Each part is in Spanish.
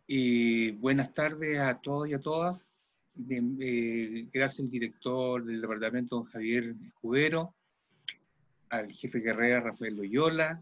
Buenas tardes a todos y a todas. Gracias al director del departamento, don Javier Escudero, al jefe de carrera, Rafael Loyola,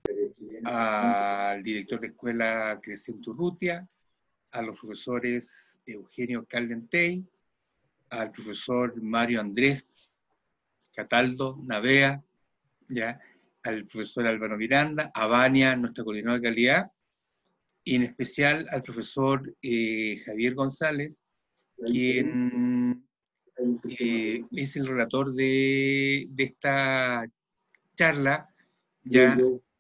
al director de escuela, Crescento Urrutia, a los profesores Eugenio Caldentey, al profesor Mario Andrés Cataldo Navea, ¿ya? Al profesor Álvaro Miranda, a Vania, nuestra coordinadora de calidad, y en especial al profesor Javier González, quien es el relator de esta charla, ya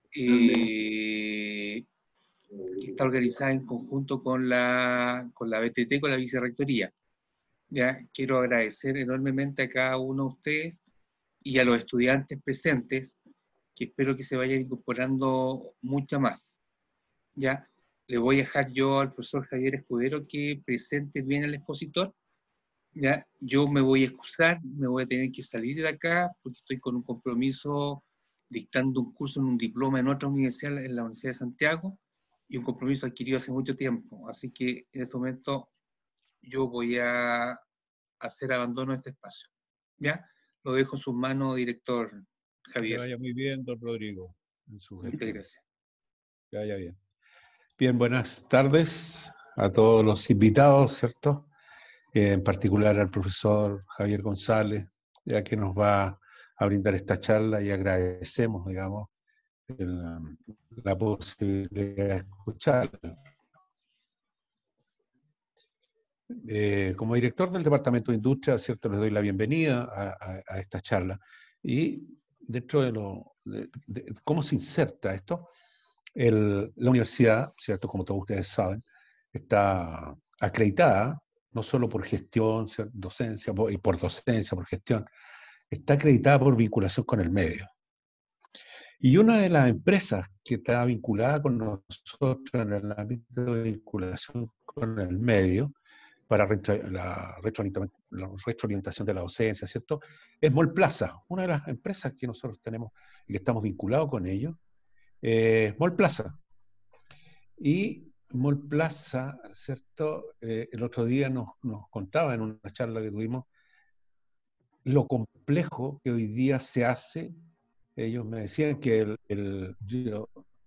que está organizada en conjunto con la BTT, con la Vicerrectoría. Ya quiero agradecer enormemente a cada uno de ustedes y a los estudiantes presentes, que espero que se vayan incorporando mucha más. Ya le voy a dejar yo al profesor Javier Escudero que presente bien al expositor. Ya, yo me voy a excusar, me voy a tener que salir de acá porque estoy con un compromiso dictando un curso en un diploma en otra universidad, en la Universidad de Santiago, y un compromiso adquirido hace mucho tiempo. Así que en este momento yo voy a hacer abandono de este espacio. ¿Ya? Lo dejo en sus manos, director Que Javier. vaya muy bien, don Rodrigo, en su Muchas gestión. gracias. Que vaya bien. Bien, buenas tardes a todos los invitados, ¿cierto? En particular al profesor Javier González, ya que nos va a brindar esta charla y agradecemos, digamos, la posibilidad de escucharla. Como director del Departamento de Industria, ¿cierto? Les doy la bienvenida a esta charla. Y dentro de cómo se inserta esto, la universidad, ¿cierto? Como todos ustedes saben, está acreditada, no solo por gestión, docencia, y por docencia, por gestión, está acreditada por vinculación con el medio. Y una de las empresas que está vinculada con nosotros en el ámbito de vinculación con el medio, para la retroalimentación de la docencia, ¿cierto? Es Mallplaza, una de las empresas que nosotros tenemos y que estamos vinculados con ellos, Mallplaza. Y Mallplaza, ¿cierto? El otro día nos contaba en una charla que tuvimos lo complejo que hoy día se hace. Ellos me decían que yo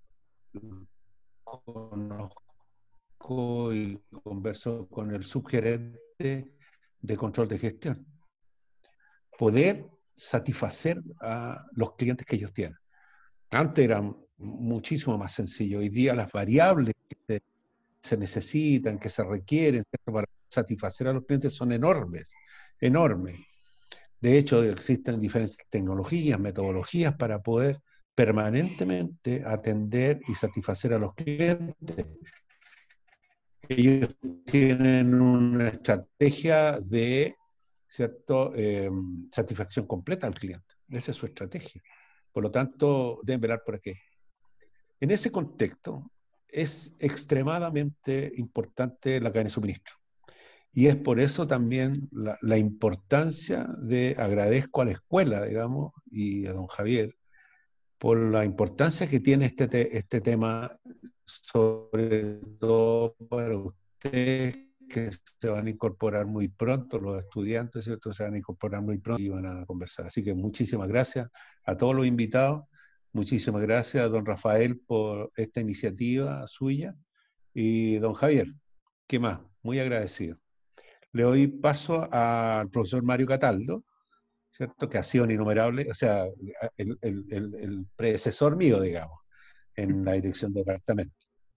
conozco y converso con el subgerente de control de gestión. Poder satisfacer a los clientes que ellos tienen. Antes era muchísimo más sencillo. Hoy día las variables que se necesitan, que se requieren, ¿cierto? Para satisfacer a los clientes son enormes, enormes. De hecho, existen diferentes tecnologías, metodologías para poder permanentemente atender y satisfacer a los clientes. Ellos tienen una estrategia de, ¿cierto? Satisfacción completa al cliente. Esa es su estrategia. Por lo tanto, deben velar por aquí. En ese contexto, es extremadamente importante la cadena de suministro. Y es por eso también la importancia agradezco a la escuela, digamos, y a don Javier, por la importancia que tiene este tema, sobre todo para ustedes que se van a incorporar muy pronto, los estudiantes, ¿cierto? Se van a incorporar muy pronto y van a conversar. Así que muchísimas gracias a todos los invitados, muchísimas gracias a don Rafael por esta iniciativa suya, y don Javier, ¿qué más? Muy agradecido. Le doy paso al profesor Mario Cataldo, ¿cierto? Que ha sido un innumerable, o sea, el predecesor mío, digamos, en la dirección del departamento.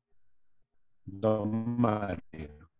Don Mario.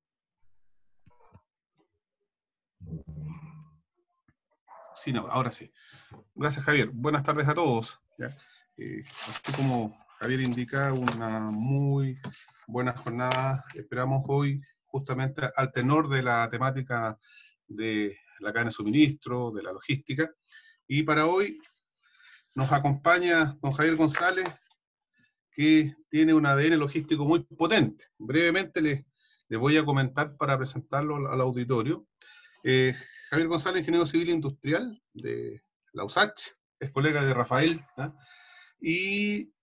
Sí, no, ahora sí. Gracias, Javier. Buenas tardes a todos. ¿Ya? Así como Javier indica, una muy buena jornada. Esperamos hoy, justamente al tenor de la temática de la cadena de suministro, de la logística. Y para hoy nos acompaña don Javier González, que tiene un ADN logístico muy potente. Brevemente les voy a comentar para presentarlo al auditorio. Javier González, ingeniero civil industrial de la USACH, es colega de Rafael, ¿eh? Y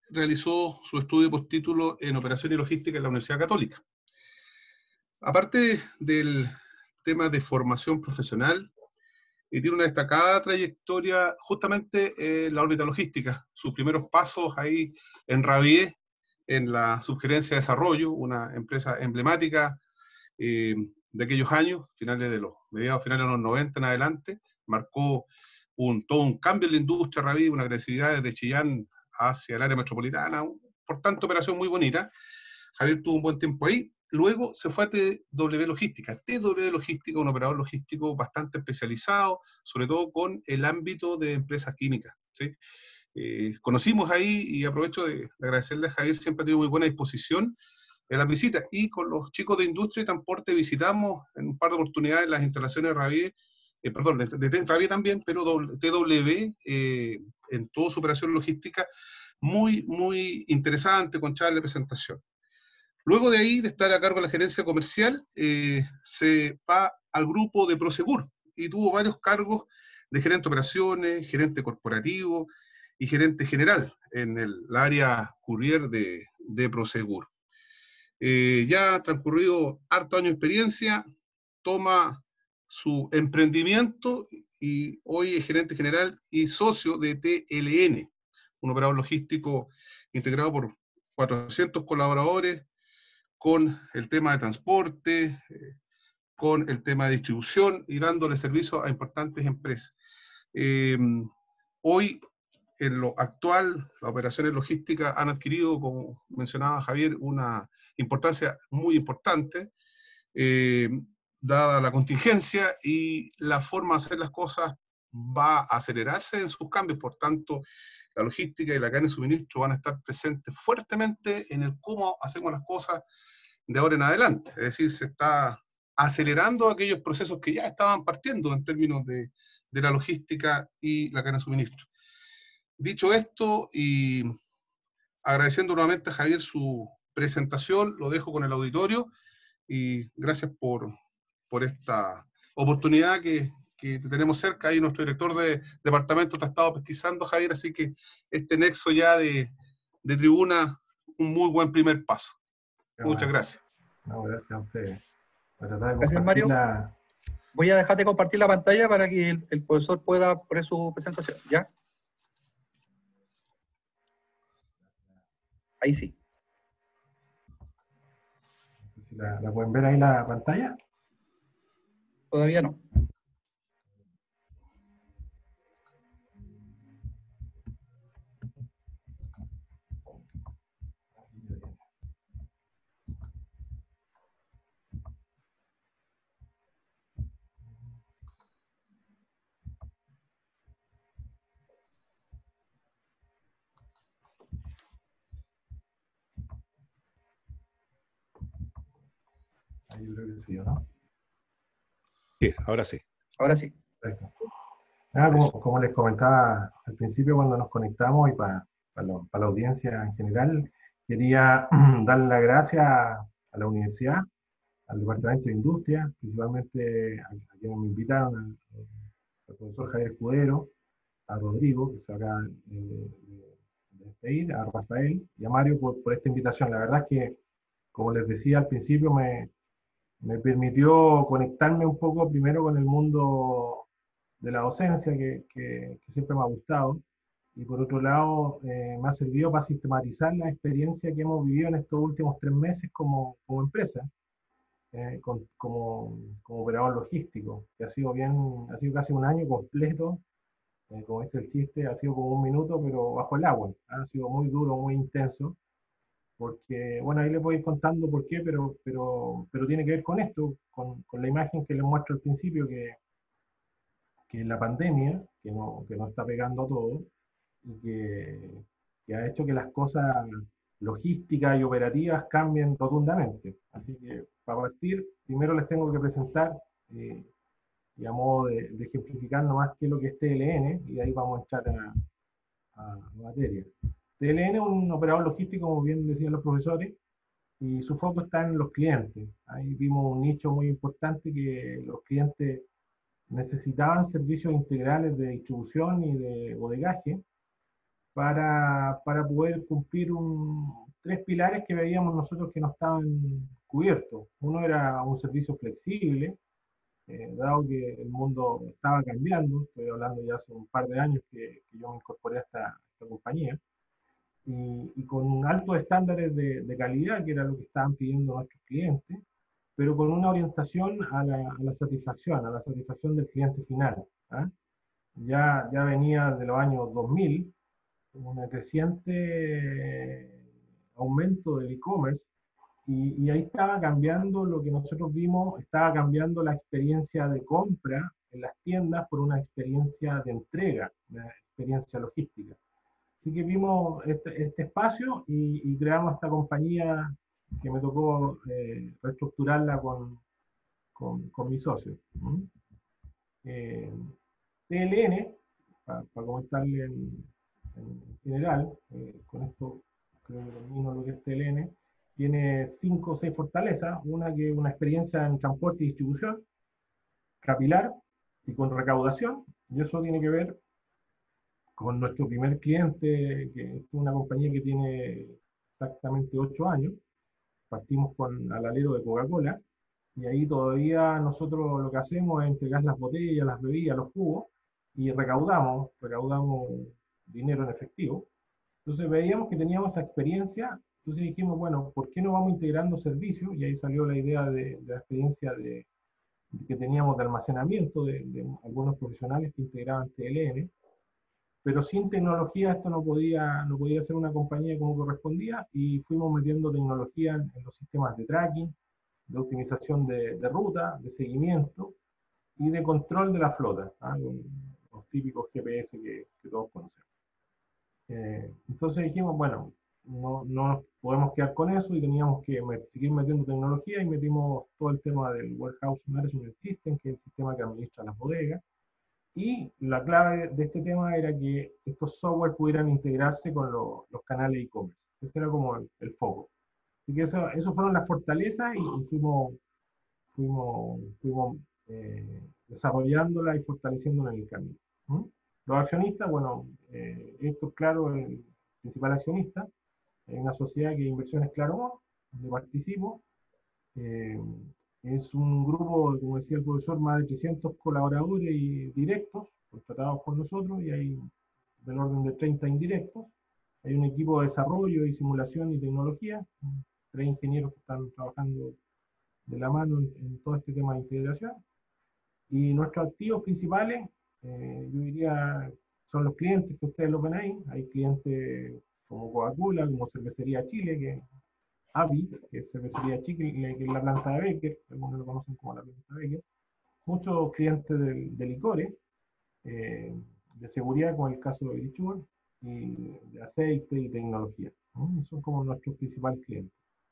realizó su estudio de postítulo en Operación y Logística en la Universidad Católica. Aparte del tema de formación profesional, tiene una destacada trayectoria justamente en la órbita logística. Sus primeros pasos ahí en Rabié, en la Subgerencia de Desarrollo, una empresa emblemática de aquellos años, mediados finales de los 90 en adelante, marcó todo un cambio en la industria Rabié, una agresividad desde Chillán hacia el área metropolitana, por tanto operación muy bonita. Javier tuvo un buen tiempo ahí. Luego se fue a TW Logística. TW Logística, un operador logístico bastante especializado, sobre todo con el ámbito de empresas químicas, ¿sí? Conocimos ahí, y aprovecho de agradecerle a Javier, siempre ha tenido muy buena disposición en las visitas, y con los chicos de Industria y Transporte visitamos en un par de oportunidades las instalaciones de Rabié, de Rabié también, pero TW en toda su operación logística, muy, muy interesante, con charla de presentación. Luego de ahí, de estar a cargo de la gerencia comercial, se va al grupo de Prosegur y tuvo varios cargos de gerente de operaciones, gerente corporativo y gerente general en el área courier de Prosegur. Ya transcurrido harto año de experiencia, toma su emprendimiento y hoy es gerente general y socio de TLN, un operador logístico integrado por 400 colaboradores, con el tema de transporte, con el tema de distribución y dándole servicio a importantes empresas. Hoy, en lo actual, las operaciones logísticas han adquirido, como mencionaba Javier, una importancia muy importante, dada la contingencia, y la forma de hacer las cosas va a acelerarse en sus cambios. Por tanto, la logística y la cadena de suministro van a estar presentes fuertemente en el cómo hacemos las cosas de ahora en adelante. Es decir, se está acelerando aquellos procesos que ya estaban partiendo en términos de la logística y la cadena de suministro. Dicho esto, y agradeciendo nuevamente a Javier su presentación, lo dejo con el auditorio, y gracias por esta oportunidad que tenemos cerca. Ahí nuestro director de departamento te ha estado pesquisando, Javier, así que este nexo ya de tribuna, un muy buen primer paso. Muchas gracias. No, gracias a ustedes. Gracias, Mario. Voy a dejar de compartir la pantalla para que el profesor pueda poner su presentación, ¿ya? Ahí sí. ¿La pueden ver ahí la pantalla? Todavía no. Ahí creo que sí, ¿no? Sí, ahora sí. Ahora sí. Perfecto. Como les comentaba al principio cuando nos conectamos, y para la audiencia en general, quería darle las gracias a la universidad, al Departamento de Industria, principalmente a quienes me invitaron, al profesor Javier Escudero, a Rodrigo, que se acaba de despedir, a Rafael y a Mario por esta invitación. La verdad es que, como les decía al principio, me permitió conectarme un poco primero con el mundo de la docencia, que siempre me ha gustado, y por otro lado me ha servido para sistematizar la experiencia que hemos vivido en estos últimos 3 meses como empresa, como operador logístico, que ha sido casi un año completo, como dice el chiste, ha sido como un minuto, pero bajo el agua. Ha sido muy duro, muy intenso, porque, bueno, ahí les voy a ir contando por qué, pero tiene que ver con esto, con la imagen que les muestro al principio, que la pandemia, que nos está pegando a todos, y que ha hecho que las cosas logísticas y operativas cambien rotundamente. Así que, para partir, primero les tengo que presentar, y a modo de ejemplificar nomás qué es lo que es TLN, y de ahí vamos a entrar a materia. TLN es un operador logístico, como bien decían los profesores, y su foco está en los clientes. Ahí vimos un nicho muy importante, que los clientes necesitaban servicios integrales de distribución y de bodegaje, para poder cumplir tres pilares que veíamos nosotros que no estaban cubiertos. Uno era un servicio flexible, dado que el mundo estaba cambiando, estoy hablando ya hace un par de años que yo me incorporé a esta compañía, y con altos estándares de calidad, que era lo que estaban pidiendo nuestros clientes, pero con una orientación a la satisfacción del cliente final. ¿Ah? Ya venía de los años 2000, un creciente aumento del e-commerce, y ahí estaba cambiando lo que nosotros vimos, estaba cambiando la experiencia de compra en las tiendas por una experiencia de entrega, una experiencia logística. Así que vimos este espacio y creamos esta compañía que me tocó reestructurarla con mis socios. TLN, para comentarle en general, con esto creo que termino lo que es TLN, tiene 5 o 6 fortalezas, una que es una experiencia en transporte y distribución, capilar y con recaudación, y eso tiene que ver con nuestro primer cliente, que es una compañía que tiene exactamente 8 años. Partimos con al alero de Coca-Cola, y ahí todavía nosotros lo que hacemos es entregar las botellas, las bebidas, los jugos, y recaudamos dinero en efectivo. Entonces veíamos que teníamos esa experiencia, entonces dijimos, bueno, ¿por qué no vamos integrando servicios? Y ahí salió la idea de la experiencia que teníamos de almacenamiento de algunos profesionales que integraban TLN, pero sin tecnología esto no podía ser una compañía como correspondía, y fuimos metiendo tecnología en los sistemas de tracking, de optimización de ruta, de seguimiento y de control de la flota, con los típicos GPS que todos conocemos. Entonces dijimos, bueno, no nos podemos quedar con eso y teníamos que seguir metiendo tecnología, y metimos todo el tema del Warehouse Management System, que es el sistema que administra las bodegas. Y la clave de este tema era que estos software pudieran integrarse con los canales e-commerce. Ese era como el foco. Así que eso fueron las fortalezas, y fuimos desarrollándola y fortaleciéndola en el camino. Los accionistas, bueno, esto es claro, el principal accionista, es una sociedad que Inversiones Claro, donde participo. Es un grupo, como decía el profesor, más de 300 colaboradores y directos, contratados por nosotros, y hay del orden de 30 indirectos. Hay un equipo de desarrollo y simulación y tecnología, 3 ingenieros que están trabajando de la mano en todo este tema de integración. Y nuestros activos principales, yo diría, son los clientes que ustedes lo ven ahí. Hay clientes como Coca-Cola, como Cervecería Chile, que AVI, que es Cervecería Chile, que es la planta de Becker, algunos lo conocen como la planta de Becker. Muchos clientes de licores, de seguridad, como el caso de Lichur, y de aceite y tecnología. Son como nuestros principales clientes.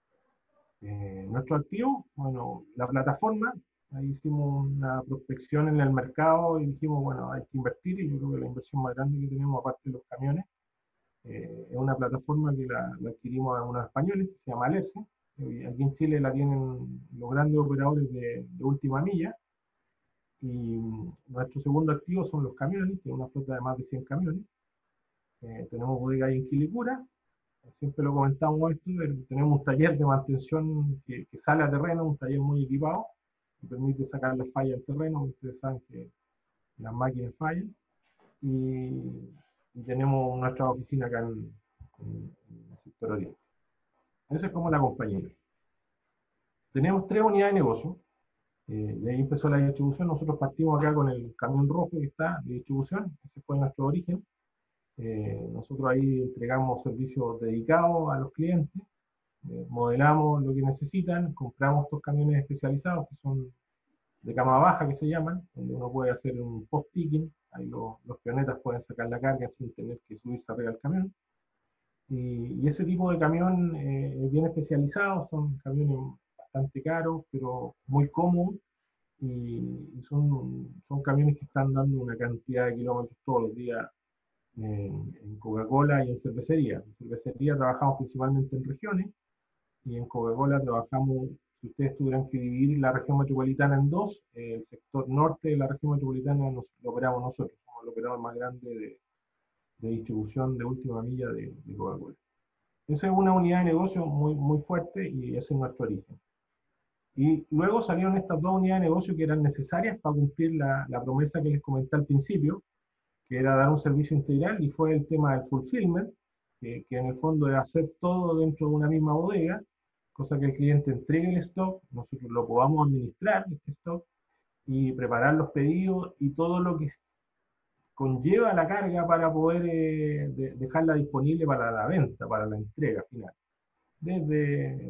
Nuestro activo, bueno, la plataforma, ahí hicimos una prospección en el mercado y dijimos, bueno, hay que invertir, y yo creo que la inversión más grande que tenemos, aparte de los camiones, es una plataforma que la adquirimos a unos españoles, que se llama Alerce. Aquí en Chile la tienen los grandes operadores de última milla, y nuestro segundo activo son los camiones, que es una flota de más de 100 camiones. Tenemos bodega ahí en Quilicura, siempre lo comentamos esto, tenemos un taller de mantención que sale a terreno, un taller muy equipado, que permite sacar las fallas al terreno. Ustedes saben que las máquinas fallan, y tenemos nuestra oficina acá en el sector oriente. Esa es como la compañía. Tenemos 3 unidades de negocio, y ahí empezó la distribución. Nosotros partimos acá con el camión rojo que está de distribución, ese fue nuestro origen. Nosotros ahí entregamos servicios dedicados a los clientes, modelamos lo que necesitan, compramos estos camiones especializados que son de cama baja, que se llaman, donde uno puede hacer un post-picking, ahí los peonetas pueden sacar la carga sin tener que subirse arriba del camión. Y ese tipo de camión es bien especializado, son camiones bastante caros, pero muy cómodos, y son camiones que están dando una cantidad de kilómetros todos los días en Coca-Cola y en cervecería. En cervecería trabajamos principalmente en regiones, y en Coca-Cola trabajamos, si ustedes tuvieran que dividir la región metropolitana en dos, el sector norte de la región metropolitana lo operamos nosotros, somos el operador más grande distribución de última milla de Coca-Cola. Esa es una unidad de negocio muy, muy fuerte y ese es nuestro origen. Y luego salieron estas dos unidades de negocio que eran necesarias para cumplir la promesa que les comenté al principio, que era dar un servicio integral, y fue el tema del fulfillment, que en el fondo es hacer todo dentro de una misma bodega, cosa que el cliente entregue el stock, nosotros lo podamos administrar, este stock, y preparar los pedidos y todo lo que conlleva la carga para poder dejarla disponible para la venta, para la entrega final. Desde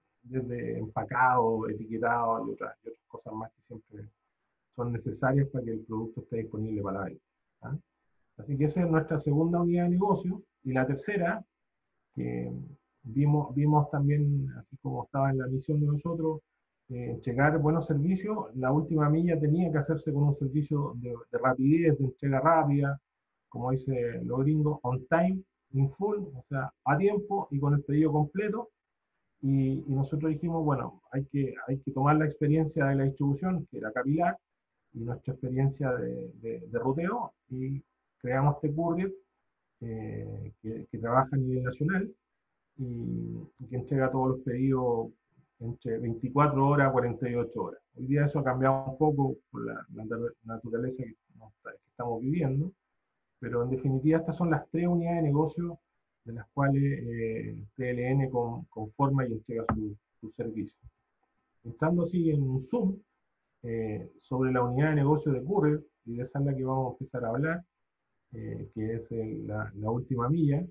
empacado, etiquetado y otras cosas más que siempre son necesarias para que el producto esté disponible para la venta. ¿Ah? Así que esa es nuestra segunda unidad de negocio. Y la tercera, que vimos también, así como estaba en la misión de nosotros, entregar buenos servicios. La última milla tenía que hacerse con un servicio de rapidez, de entrega rápida, como dice los gringos, on time, in full, o sea, a tiempo y con el pedido completo. Y nosotros dijimos, bueno, hay que tomar la experiencia de la distribución, que era capilar, y nuestra experiencia de ruteo, y creamos este courier que trabaja a nivel nacional y que entrega todos los pedidos entre 24 horas a 48 horas. Hoy día eso ha cambiado un poco por la naturaleza que estamos viviendo, pero en definitiva estas son las tres unidades de negocio de las cuales TLN conforma y entrega su servicio. Entrando así en un zoom sobre la unidad de negocio de Courier, y de esa es la que vamos a empezar a hablar, que es la última milla.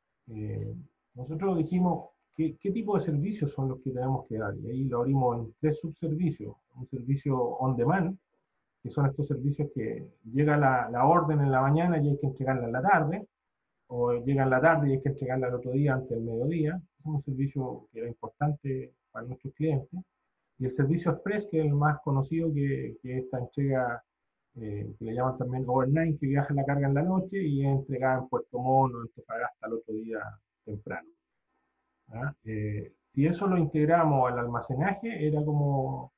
Nosotros dijimos, ¿qué tipo de servicios son los que tenemos que dar? Y ahí lo abrimos en tres subservicios. Un servicio on demand, que son estos servicios que llega la orden en la mañana y hay que entregarla en la tarde, o llega en la tarde y hay que entregarla al otro día antes del mediodía. Es un servicio que era importante para nuestros clientes. Y el servicio express, que es el más conocido, que esta entrega, que le llaman también overnight, que viaja la carga en la noche y es entregada en Puerto Montt o en Antofagasta al otro día temprano. ¿Ah? Si eso lo integramos al almacenaje, era como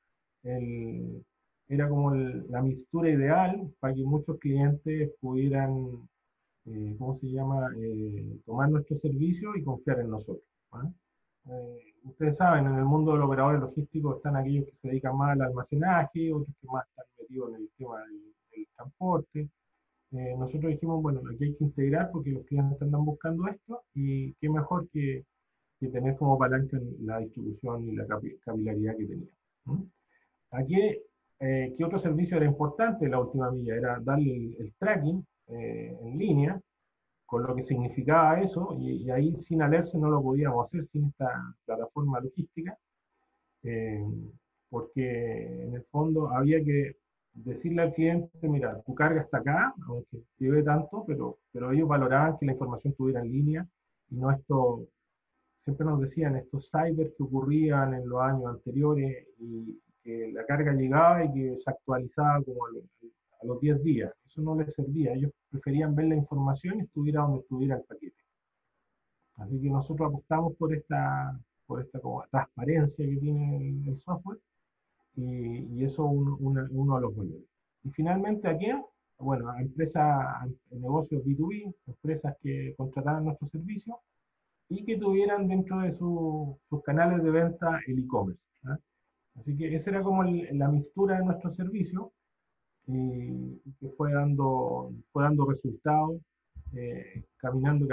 la mixtura ideal para que muchos clientes pudieran, ¿cómo se llama?, tomar nuestro servicio y confiar en nosotros. ¿Ah? Ustedes saben, en el mundo de los operadores logísticos están aquellos que se dedican más al almacenaje, otros que más están metidos en el tema del transporte. Nosotros dijimos, bueno, aquí hay que integrar porque los clientes andan buscando esto, y qué mejor que tener como palanca la distribución y la capilaridad que tenía. Aquí, ¿qué otro servicio era importante? La última milla era darle el tracking en línea, con lo que significaba eso, y ahí sin Alerce no lo podíamos hacer sin esta plataforma logística, porque en el fondo había que decirle al cliente, mira, tu carga está acá, aunque lleve tanto, pero ellos valoraban que la información estuviera en línea, y no esto, siempre nos decían, estos cyber que ocurrían en los años anteriores, y que la carga llegaba y que se actualizaba como a los 10 días. Eso no les servía. Ellos preferían ver la información y estuviera donde estuviera el paquete. Así que nosotros apostamos por esta como transparencia que tiene el software, y eso es uno de los valores. Y finalmente, ¿a quién? Bueno, a empresas, a negocios B2B, empresas que contrataran nuestro servicio y que tuvieran dentro de sus canales de venta el e-commerce. ¿Eh? Así que esa era como la mixtura de nuestro servicio, y que fue dando resultados caminando.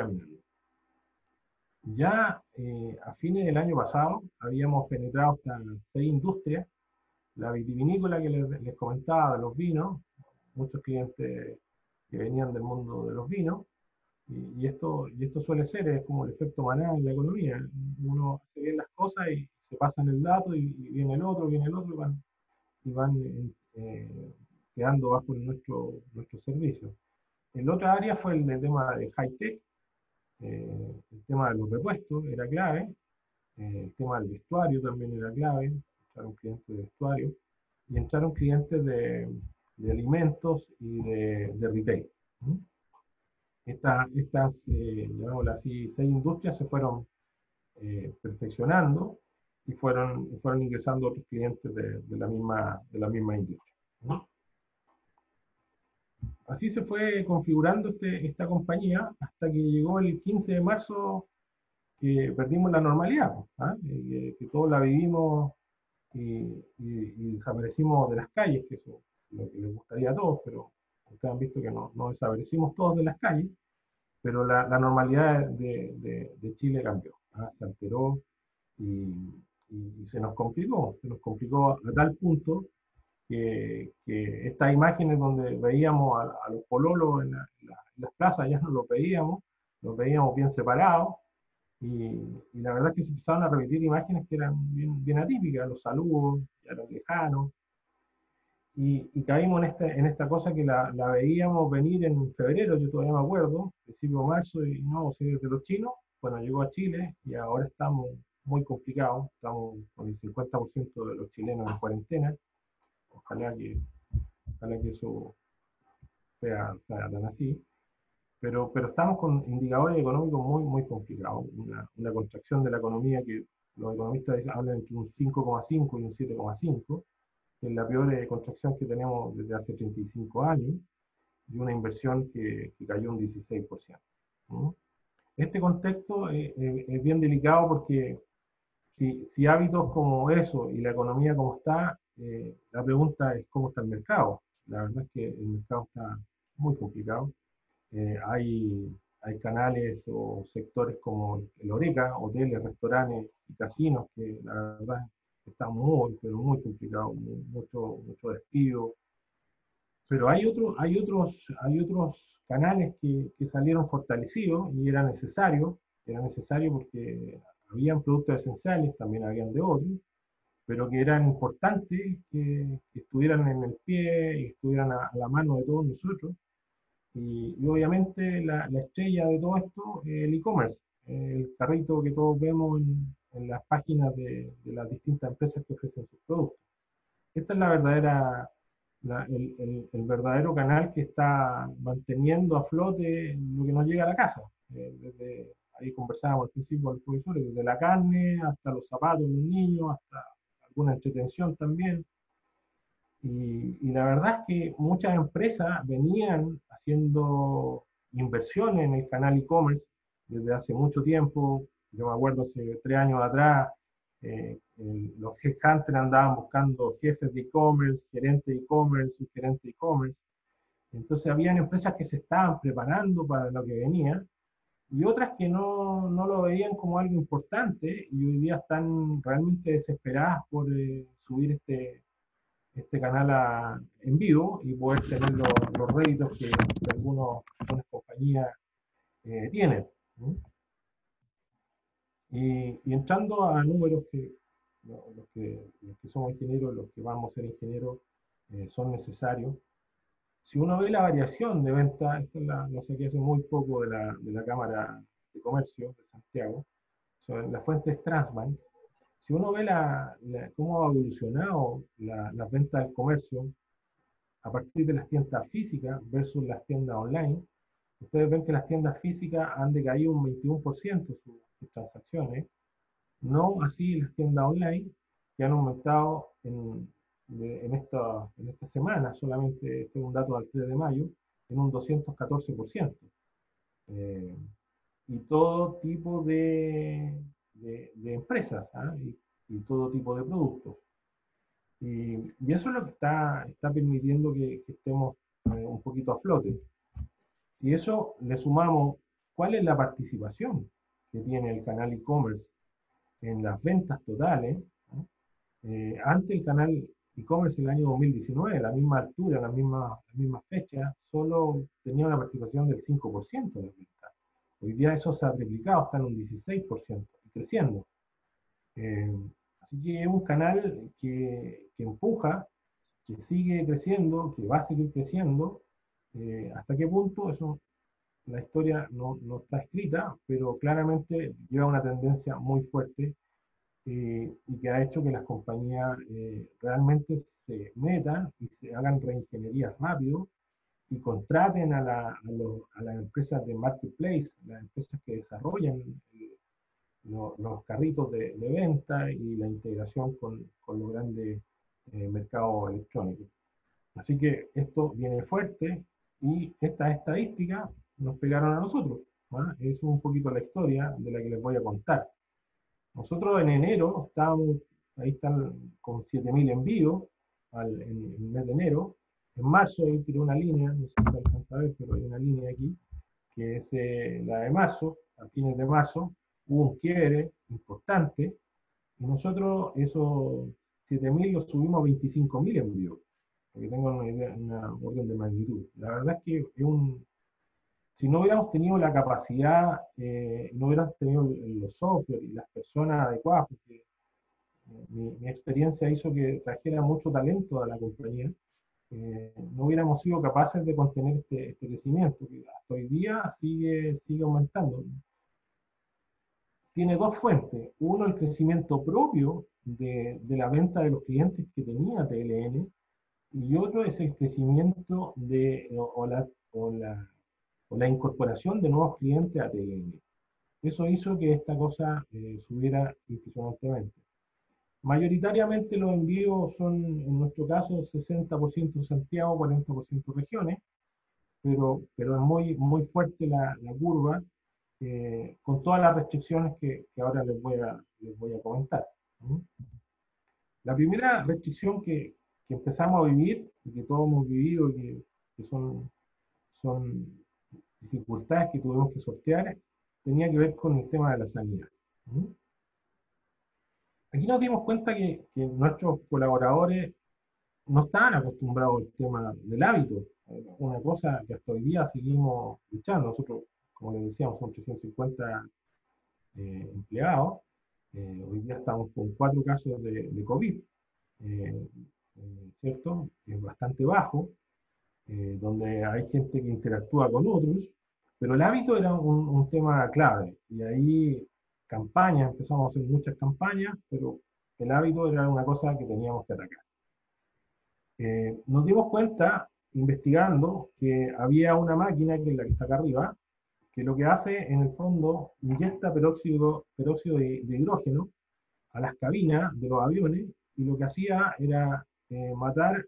Ya a fines del año pasado habíamos penetrado hasta 6 industrias, la vitivinícola que les comentaba, de los vinos, muchos clientes que venían del mundo de los vinos, y esto suele ser, es como el efecto manada en la economía. Uno hace bien las cosas y se pasan el dato, y viene el otro, y van quedando bajo nuestro servicio. En otra área fue el tema de high-tech, el tema de los repuestos era clave, el tema del vestuario también era clave, entraron clientes de vestuario, y entraron clientes de alimentos y de retail. Estas, llamémoslo así, 6 industrias se fueron perfeccionando y fueron ingresando otros clientes de la misma industria. así se fue configurando esta compañía hasta que llegó el 15 de marzo que perdimos la normalidad, ¿ah? Que todos la vivimos y desaparecimos de las calles, que eso es lo que les gustaría a todos, pero ustedes han visto que no desaparecimos todos de las calles, pero la normalidad de Chile cambió, ¿ah? Se alteró y se nos complicó a tal punto que estas imágenes donde veíamos a los pololos en las plazas ya no los veíamos bien separados, y la verdad es que se empezaron a repetir imágenes que eran bien atípicas, los saludos ya eran lejanos, y caímos en esta cosa que la veíamos venir en febrero, yo todavía me acuerdo, principio de marzo, y no, si desde los chinos, bueno, llegó a Chile y ahora estamos muy complicados, estamos con el 50% de los chilenos en cuarentena, ojalá que eso sea tan así, pero estamos con indicadores económicos muy complicados, una contracción de la economía que los economistas hablan entre un 5,5 y un 7,5, que es la peor contracción que tenemos desde hace 35 años, y una inversión que cayó un 16%. ¿No? Este contexto es bien delicado porque si hábitos como eso y la economía como está, la pregunta es cómo está el mercado. La verdad es que el mercado está muy complicado. Hay canales o sectores como el Horeca, hoteles, restaurantes y casinos, que la verdad está pero muy complicado, mucho despido. Pero hay otros canales que salieron fortalecidos y era necesario porque habían productos esenciales, también habían de otros, pero que eran importantes que estuvieran en el pie y estuvieran a la mano de todos nosotros. Y obviamente la estrella de todo esto es el e-commerce, el carrito que todos vemos en las páginas de las distintas empresas que ofrecen sus productos. Esta es el verdadero canal que está manteniendo a flote lo que nos llega a la casa. Ahí conversábamos al principio con los profesores, desde la carne hasta los zapatos de los niños, hasta alguna entretención también. Y la verdad es que muchas empresas venían haciendo inversiones en el canal e-commerce desde hace mucho tiempo. Yo me acuerdo hace 3 años atrás, los headhunters andaban buscando jefes de e-commerce, gerentes de e-commerce, subgerentes de e-commerce. Entonces habían empresas que se estaban preparando para lo que venía y otras que no lo veían como algo importante y hoy día están realmente desesperadas por subir este canal en vivo y poder tener los réditos que algunas compañías tienen. ¿No? Y entrando a números los que somos ingenieros, los que vamos a ser ingenieros, son necesarios. Si uno ve la variación de venta, esta la saqué hace muy poco de la Cámara de Comercio de Santiago, la fuente es Transbank. Si uno ve cómo ha evolucionado las ventas del comercio a partir de las tiendas físicas versus las tiendas online, ustedes ven que las tiendas físicas han decaído un 21% sus transacciones, no así las tiendas online, que han aumentado en esta semana, solamente este es un dato del 3 de mayo, en un 214%. Y todo tipo de empresas, ¿ah? Y todo tipo de productos. Y eso es lo que está permitiendo que estemos un poquito a flote. Si eso le sumamos cuál es la participación que tiene el canal e-commerce en las ventas totales, ¿no? Antes el canal e-commerce en el año 2019, a la misma altura, a la misma fecha, solo tenía una participación del 5% de las ventas. Hoy día eso se ha triplicado, está en un 16% y creciendo. Así que es un canal que empuja, que sigue creciendo, que va a seguir creciendo. ¿Hasta qué punto? Eso, la historia no está escrita, pero claramente lleva una tendencia muy fuerte y que ha hecho que las compañías realmente se metan y se hagan reingeniería rápido y contraten a las empresas de marketplace, las empresas que desarrollan los carritos de venta y la integración con los grandes mercados electrónicos. Así que esto viene fuerte Y estas estadísticas nos pegaron a nosotros. Es un poquito la historia de la que les voy a contar. Nosotros en enero estábamos, ahí están con 7.000 envíos en el mes de enero. En marzo ahí tiré una línea, no sé si se alcanza a ver, pero hay una línea aquí, que es la de marzo. A fines de marzo hubo un quiebre importante, y nosotros esos 7.000 los subimos a 25.000 envíos, para que tengan una idea, una orden de magnitud. La verdad es que es si no hubiéramos tenido la capacidad, no hubiéramos tenido los software y las personas adecuadas, porque mi experiencia hizo que trajera mucho talento a la compañía, no hubiéramos sido capaces de contener este crecimiento, que hasta hoy día sigue aumentando. Tiene dos fuentes. Uno, el crecimiento propio de la venta de los clientes que tenía TLN, y otro es el crecimiento o la incorporación de nuevos clientes a TLN. Eso hizo que esta cosa subiera impresionantemente. Mayoritariamente los envíos son, en nuestro caso, 60% Santiago, 40% regiones, pero es muy fuerte la curva, con todas las restricciones que ahora les voy a comentar. La primera restricción que empezamos a vivir, y que todos hemos vivido, y que son dificultades que tuvimos que sortear, tenía que ver con el tema de la sanidad. Aquí nos dimos cuenta que nuestros colaboradores no estaban acostumbrados al tema del hábito, una cosa que hasta hoy día seguimos luchando. Nosotros, como les decíamos, son 350 empleados. Hoy día estamos con 4 casos de COVID, ¿cierto? Es bastante bajo, donde hay gente que interactúa con otros, pero el hábito era un tema clave, y ahí empezamos a hacer muchas campañas, pero el hábito era una cosa que teníamos que atacar. Nos dimos cuenta, investigando, que había una máquina, que es la que está acá arriba, que lo que hace, en el fondo, inyecta peróxido de hidrógeno a las cabinas de los aviones, y lo que hacía era matar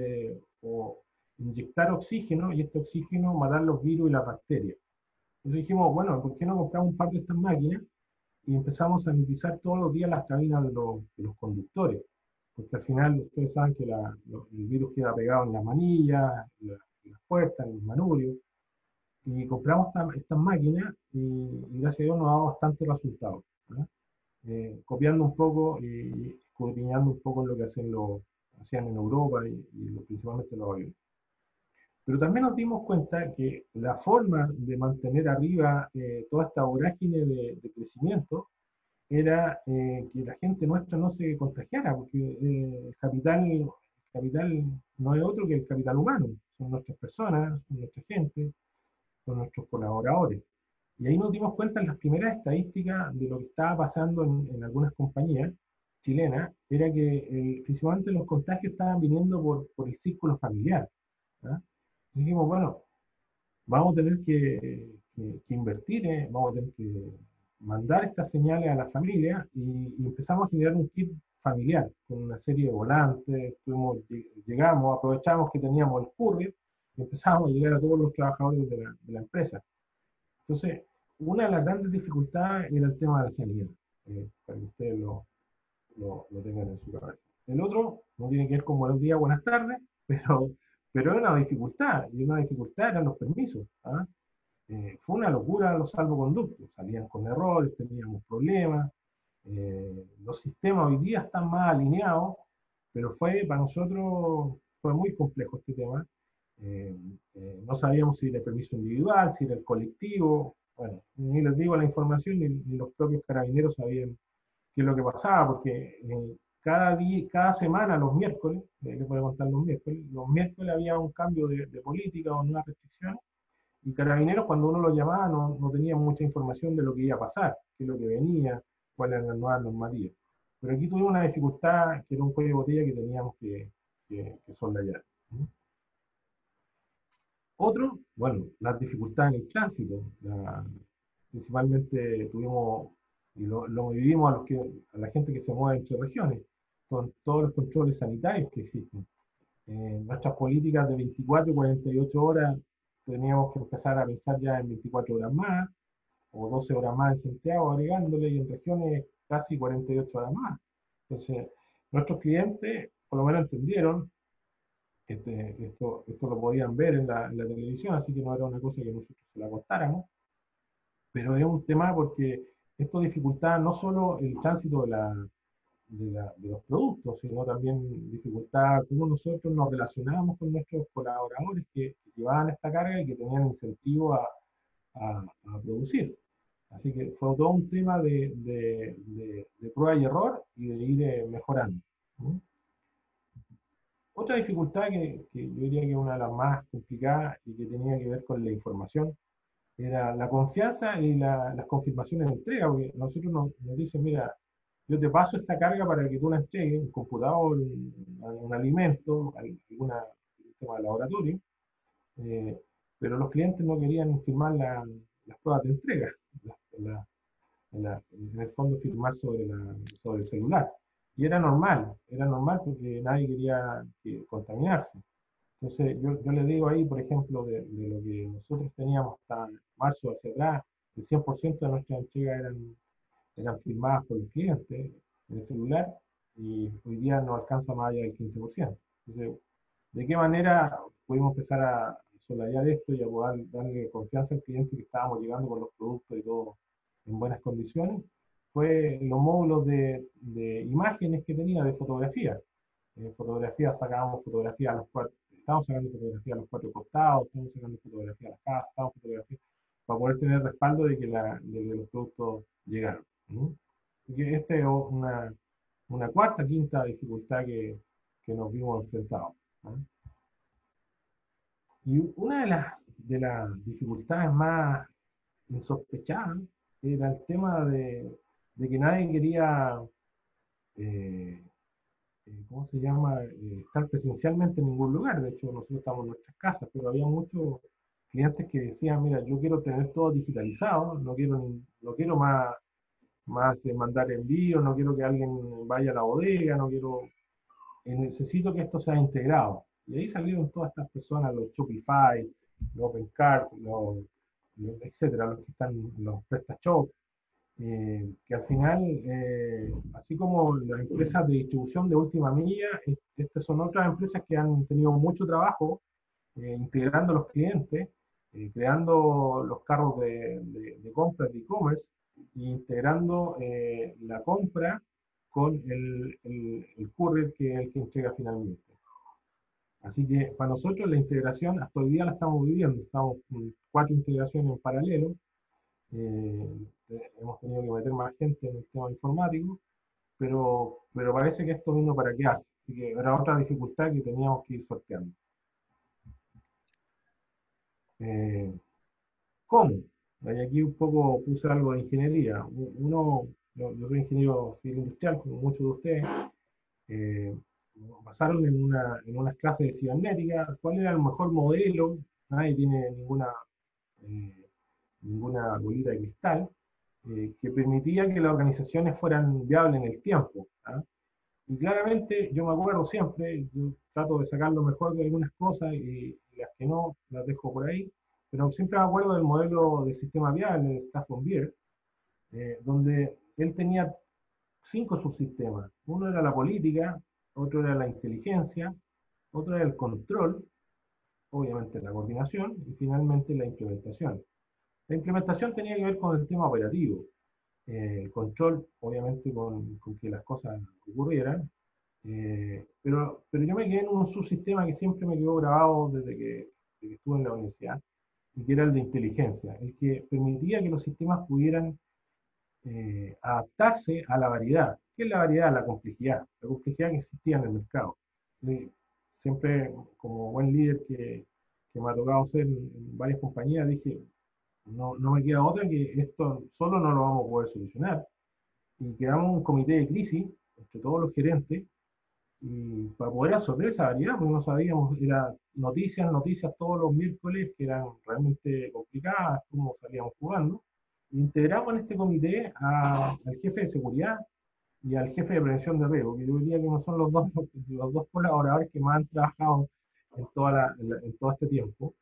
o inyectar oxígeno, y este oxígeno matar los virus y las bacterias. Entonces dijimos, bueno, ¿por qué no compramos un par de estas máquinas? Y empezamos a sanitizar todos los días las cabinas de los conductores, porque al final ustedes saben que el virus queda pegado en las manillas, en las puertas, en los manurios, y compramos estas máquinas, y gracias a Dios nos ha dado bastante resultados, copiando un poco y escudriñando un poco lo que hacían en Europa y principalmente los aviones. Pero también nos dimos cuenta que la forma de mantener arriba toda esta vorágine de crecimiento era que la gente nuestra no se contagiara, porque el capital no es otro que el capital humano. Son nuestras personas, son nuestra gente, son nuestros colaboradores. Y ahí nos dimos cuenta en las primeras estadísticas de lo que estaba pasando en algunas compañías chilenas, era que principalmente los contagios estaban viniendo por el círculo familiar. Y dijimos, bueno, vamos a tener que invertir, vamos a tener que mandar estas señales a la familia, y empezamos a generar un kit familiar con una serie de volantes. Llegamos, aprovechamos que teníamos el courier y empezamos a llegar a todos los trabajadores de la empresa. Entonces, una de las grandes dificultades era el tema de la sanidad, para que ustedes lo tengan en su cabeza. El otro no tiene que ver con buenos días, buenas tardes, pero era una dificultad, y una dificultad eran los permisos. Fue una locura los salvoconductos, salían con errores, teníamos problemas. Los sistemas hoy día están más alineados, pero para nosotros fue muy complejo este tema. No sabíamos si era el permiso individual, si era el colectivo. Bueno, ni les digo la información, ni los propios carabineros sabían qué es lo que pasaba, porque cada semana, los miércoles, les voy a contar los miércoles había un cambio de política o nuevas restricciones, y Carabineros, cuando uno lo llamaba, no tenía mucha información de lo que iba a pasar, qué es lo que venía, cuáles eran las nuevas normativas. Pero aquí tuvimos una dificultad, que era un cuello de botella que teníamos que soslayar. Otro, bueno, las dificultades en el tránsito. Principalmente tuvimos, y lo vivimos a la gente que se mueve entre regiones, con todos los controles sanitarios que existen. Nuestras políticas de 24 y 48 horas teníamos que empezar a pensar ya en 24 horas más, o 12 horas más en Santiago, agregándole, y en regiones casi 48 horas más. Entonces, nuestros clientes por lo menos entendieron, esto lo podían ver en la televisión, así que no era una cosa que nosotros se la contáramos, pero es un tema porque esto dificultaba no solo el tránsito de los productos, sino también dificultaba cómo nosotros nos relacionábamos con nuestros colaboradores que llevaban esta carga y que tenían incentivo a producir. Así que fue todo un tema de prueba y error y de ir mejorando. ¿No? Otra dificultad que yo diría que es una de las más complicadas y que tenía que ver con la información era la confianza y las confirmaciones de entrega, porque nosotros nos dicen, mira, yo te paso esta carga para que tú la entregues, un computador, un alimento, algún tema de laboratorio, pero los clientes no querían firmar las pruebas de entrega, en el fondo firmar sobre el celular. Y era normal porque nadie quería contaminarse. Entonces yo le digo ahí, por ejemplo, de lo que nosotros teníamos hasta marzo hacia atrás, el 100% de nuestras entregas eran firmadas por el cliente en el celular, y hoy día no alcanza más allá del 15%. Entonces, ¿de qué manera pudimos empezar a solayar esto y a poder darle confianza al cliente que estábamos llegando con los productos y todo en buenas condiciones? Fue los módulos de imágenes que tenía de fotografía. Fotografía, sacábamos fotografías a los cuatro, estábamos sacando fotografías a los cuatro costados, estábamos sacando fotografías a las casas, estábamos fotografías para poder tener respaldo de que los productos llegaron. Porque esta es una cuarta, quinta dificultad que nos vimos enfrentados. Y una de las dificultades más insospechadas era el tema de que nadie quería, ¿cómo se llama?, estar presencialmente en ningún lugar. De hecho, nosotros estamos en nuestras casas, pero había muchos clientes que decían, mira, yo quiero tener todo digitalizado, no quiero más mandar envíos, no quiero que alguien vaya a la bodega, necesito que esto sea integrado. Y ahí salieron todas estas personas, los Shopify, los OpenCart, etcétera, los que están, los PrestaShop, que al final, así como las empresas de distribución de última milla, estas son otras empresas que han tenido mucho trabajo integrando a los clientes, creando los carros de compra de e-commerce, e integrando la compra con el courier que es el que entrega finalmente. Así que para nosotros la integración hasta hoy día la estamos viviendo, estamos con 4 integraciones en paralelo, hemos tenido que meter más gente en el tema informático, pero parece que esto vino para quedarse, así que era otra dificultad que teníamos que ir sorteando. ¿Cómo? Y aquí un poco puse algo de ingeniería. Yo soy ingeniero civil industrial, como muchos de ustedes. Basaron en unas clases de cibernética, cuál era el mejor modelo. Nadie tiene ninguna bolita de cristal, que permitía que las organizaciones fueran viables en el tiempo. Y claramente, yo me acuerdo siempre, yo trato de sacar lo mejor de algunas cosas y las que no, las dejo por ahí, pero siempre me acuerdo del modelo del sistema viable de Stafford Beer, donde él tenía 5 subsistemas. Uno era la política, otro era la inteligencia, otro era el control, obviamente la coordinación, y finalmente la implementación. La implementación tenía que ver con el sistema operativo, el control, obviamente, con que las cosas ocurrieran, pero yo me quedé en un subsistema que siempre me quedó grabado desde que estuve en la universidad, y que era el de inteligencia, el que permitía que los sistemas pudieran adaptarse a la variedad. ¿Qué es la variedad? La complejidad que existía en el mercado. Siempre, como buen líder que me ha tocado ser en varias compañías, dije, no me queda otra que esto solo no lo vamos a poder solucionar. Y creamos un comité de crisis entre todos los gerentes y para poder absorber esa variedad, porque no sabíamos, era noticias todos los miércoles que eran realmente complicadas, cómo salíamos jugando. Integramos en este comité al jefe de seguridad y al jefe de prevención de riesgo, que yo diría que no son los dos colaboradores que más han trabajado en todo este tiempo.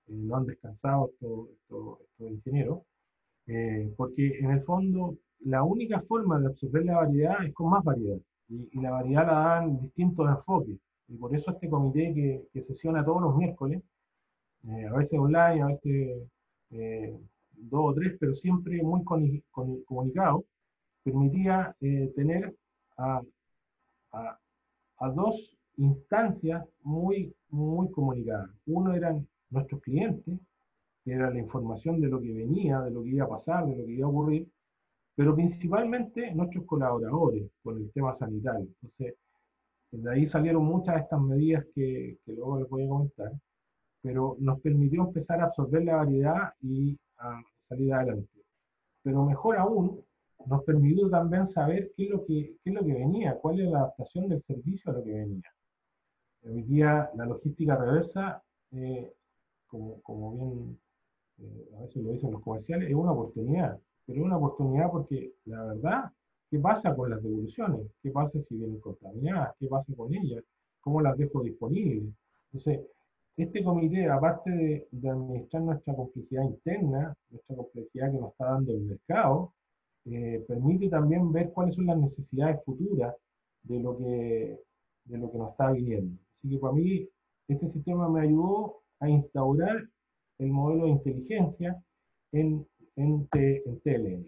no han descansado estos ingenieros, porque en el fondo la única forma de absorber la variedad es con más variedad, y la variedad la dan distintos enfoques, y por eso este comité que sesiona todos los miércoles, a veces online, a veces 2 o 3, pero siempre muy comunicado, permitía tener a, a, a 2 instancias muy comunicadas. Uno eran nuestros clientes, que era la información de lo que venía, de lo que iba a pasar, de lo que iba a ocurrir, pero principalmente nuestros colaboradores con el tema sanitario. Entonces, de ahí salieron muchas de estas medidas que luego les voy a comentar, pero nos permitió empezar a absorber la variedad y a salir adelante. Pero mejor aún, nos permitió también saber qué es lo que venía, cuál es la adaptación del servicio a lo que venía. Hoy día la logística reversa, como bien a veces lo dicen los comerciales, es una oportunidad, pero es una oportunidad porque la verdad, ¿qué pasa con las devoluciones? ¿Qué pasa si vienen contaminadas? ¿Qué pasa con ellas? ¿Cómo las dejo disponibles? Entonces, este comité, aparte de administrar nuestra complejidad interna, nuestra complejidad que nos está dando el mercado, permite también ver cuáles son las necesidades futuras de lo que nos está viniendo. Así que para mí, este sistema me ayudó a instaurar el modelo de inteligencia en TLN.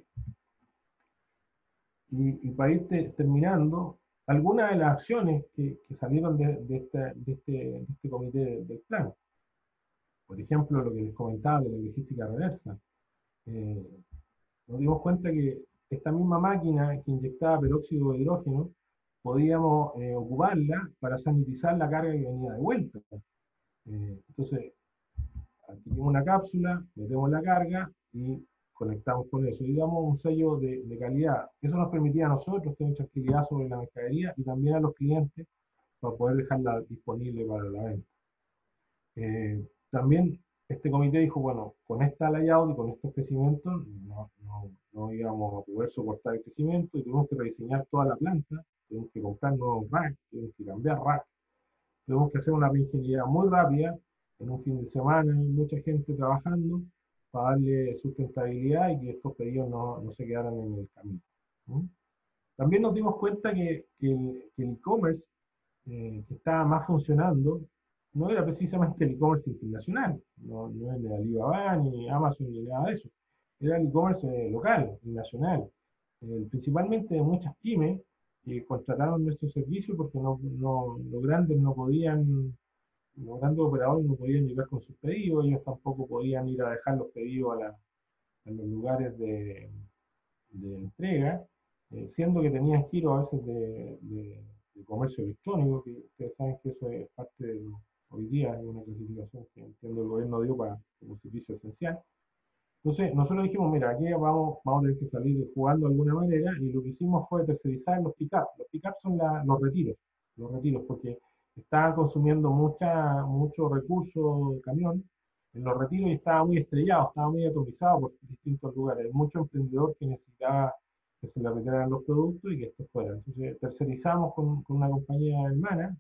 Y para ir terminando, algunas de las acciones que salieron de este comité del plan. Por ejemplo, lo que les comentaba de la logística reversa. Nos dimos cuenta que esta misma máquina que inyectaba peróxido de hidrógeno, podíamos ocuparla para sanitizar la carga que venía de vuelta. Entonces, adquirimos una cápsula, metemos la carga y conectamos con eso. Y damos un sello de calidad. Eso nos permitía a nosotros tener tranquilidad sobre la mercadería y también a los clientes para poder dejarla disponible para la venta. También este comité dijo, bueno, con esta layout y con estos crecimientos no íbamos a poder soportar el crecimiento y tuvimos que rediseñar toda la planta, tuvimos que comprar nuevos racks, tuvimos que cambiar racks, tuvimos que hacer una reingeniería muy rápida, en un fin de semana, mucha gente trabajando para darle sustentabilidad y que estos pedidos no se quedaran en el camino. También nos dimos cuenta que el e-commerce que estaba más funcionando no era precisamente el e-commerce internacional, no es ni Alibaba, ni Amazon, ni nada de eso. Era el e-commerce local, y nacional. Principalmente de muchas pymes que contrataron nuestro servicio porque los grandes no podían, los grandes operadores no podían llegar con sus pedidos, ellos tampoco podían ir a dejar los pedidos a los lugares de entrega, siendo que tenían giros a veces de comercio electrónico, que ustedes saben que eso es parte de hoy día, es una clasificación que entiendo el gobierno dio como servicio esencial. Entonces, nosotros dijimos, mira, aquí vamos a tener que salir jugando de alguna manera, y lo que hicimos fue tercerizar los pick-up. Los pick-up son los retiros, porque estaban consumiendo mucho recurso de camión en los retiros y estaba muy estrellado, estaba muy atomizado por distintos lugares. Hay mucho emprendedor que necesitaba que se le aplicaran los productos y que esto fuera. Entonces, tercerizamos con una compañía hermana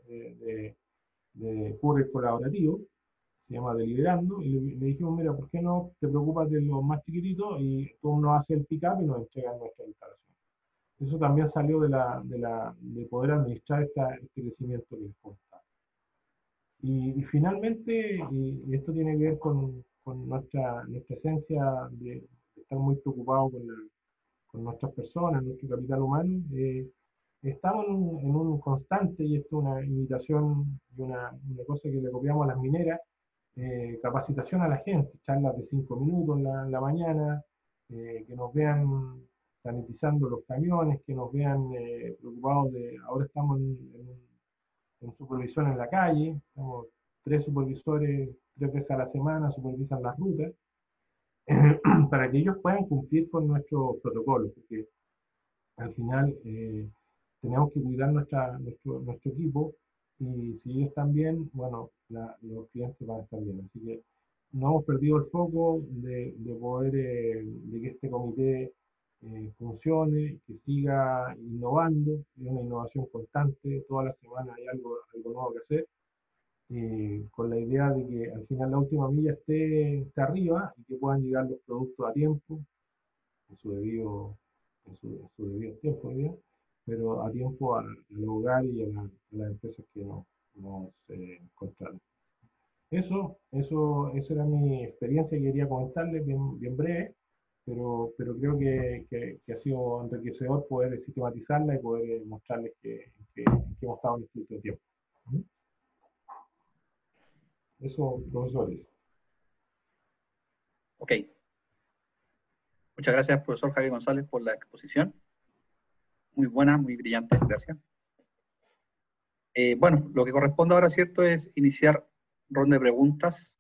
de courier colaborativo, se llama Deliberando, y le dijimos, mira, ¿por qué no te preocupas de los más chiquititos y tú nos haces el pick-up y nos entregas nuestra instalación? Eso también salió de poder administrar este crecimiento que les contaba. Y finalmente, y esto tiene que ver con nuestra esencia de estar muy preocupados con nuestras personas, nuestro capital humano, estamos en un constante, y esto es una invitación y una cosa que le copiamos a las mineras, capacitación a la gente, charlas de 5 minutos en la mañana, que nos vean sanitizando los camiones, que nos vean preocupados ahora estamos en supervisión en la calle, estamos 3 supervisores 3 veces a la semana, supervisan las rutas, para que ellos puedan cumplir con nuestros protocolos, porque al final tenemos que cuidar nuestro equipo, y si ellos están bien, bueno, los clientes van a estar bien. Así que no hemos perdido el foco de poder, de que este comité funcione, que siga innovando, es una innovación constante, toda la semana hay algo nuevo que hacer, con la idea de que al final la última milla esté arriba y que puedan llegar los productos a tiempo, en su debido tiempo, ¿ya? Pero a tiempo al hogar y a las empresas que nos contratan. Esa era mi experiencia que quería comentarles, bien breve, pero creo que ha sido enriquecedor poder sistematizarla y poder mostrarles que hemos estado en este último tiempo. Eso, profesores. Ok. Muchas gracias, profesor Javier González, por la exposición. Muy buena, muy brillante, gracias. Bueno, lo que corresponde ahora, ¿cierto?, es iniciar ronda de preguntas.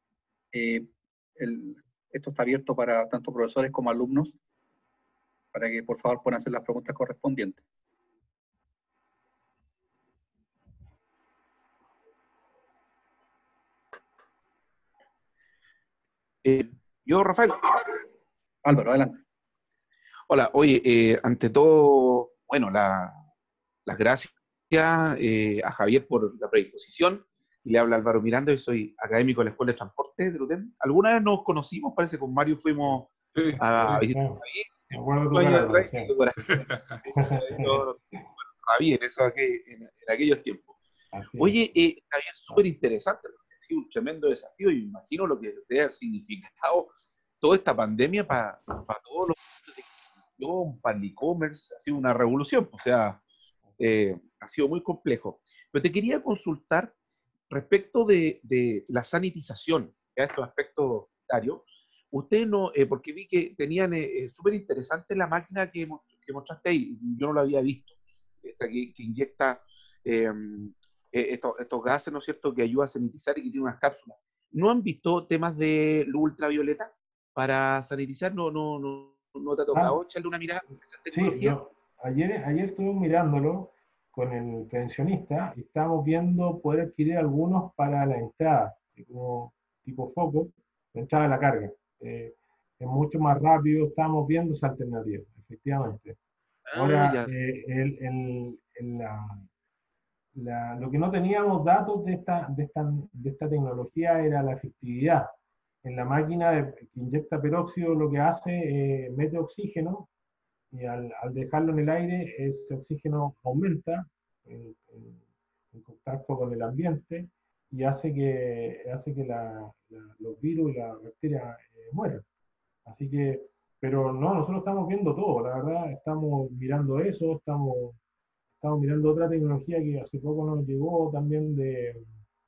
Esto está abierto para tanto profesores como alumnos, para que por favor puedan hacer las preguntas correspondientes. Yo, Rafael. Álvaro, adelante. Hola, oye, ante todo, bueno, las gracias a Javier por la predisposición. Y le habla Álvaro Miranda, yo soy académico de la Escuela de Transporte de UTEM. Alguna vez nos conocimos, parece, con Mario fuimos a visitar a Javier, eso en aquellos tiempos. Oye, Javier, súper interesante, porque ha sido un tremendo desafío y me imagino lo que debe haber significado toda esta pandemia para todos los para el e-commerce, ha sido una revolución, o sea, ha sido muy complejo. Pero te quería consultar respecto de la sanitización, de estos aspectos sanitarios. Ustedes no, porque vi que tenían súper interesante la máquina que mostraste ahí, yo no la había visto, esta que inyecta estos gases, ¿no es cierto?, que ayuda a sanitizar y que tiene unas cápsulas. ¿No han visto temas de luz ultravioleta para sanitizar? ¿No te ha tocado echarle una mirada a esa tecnología? Sí, ayer estuve mirándolo con el pensionista y estábamos viendo poder adquirir algunos para la entrada, como tipo foco, la entrada de la carga. Es mucho más rápido, estamos viendo esa alternativa, efectivamente. Ahora, lo que no teníamos datos de esta tecnología era la efectividad. En la máquina que inyecta peróxido lo que hace, mete oxígeno y al dejarlo en el aire, ese oxígeno aumenta en contacto con el ambiente y hace que los virus y las bacterias mueran. Así que, pero no, nosotros estamos viendo todo, la verdad, estamos mirando eso, estamos mirando otra tecnología que hace poco nos llegó también de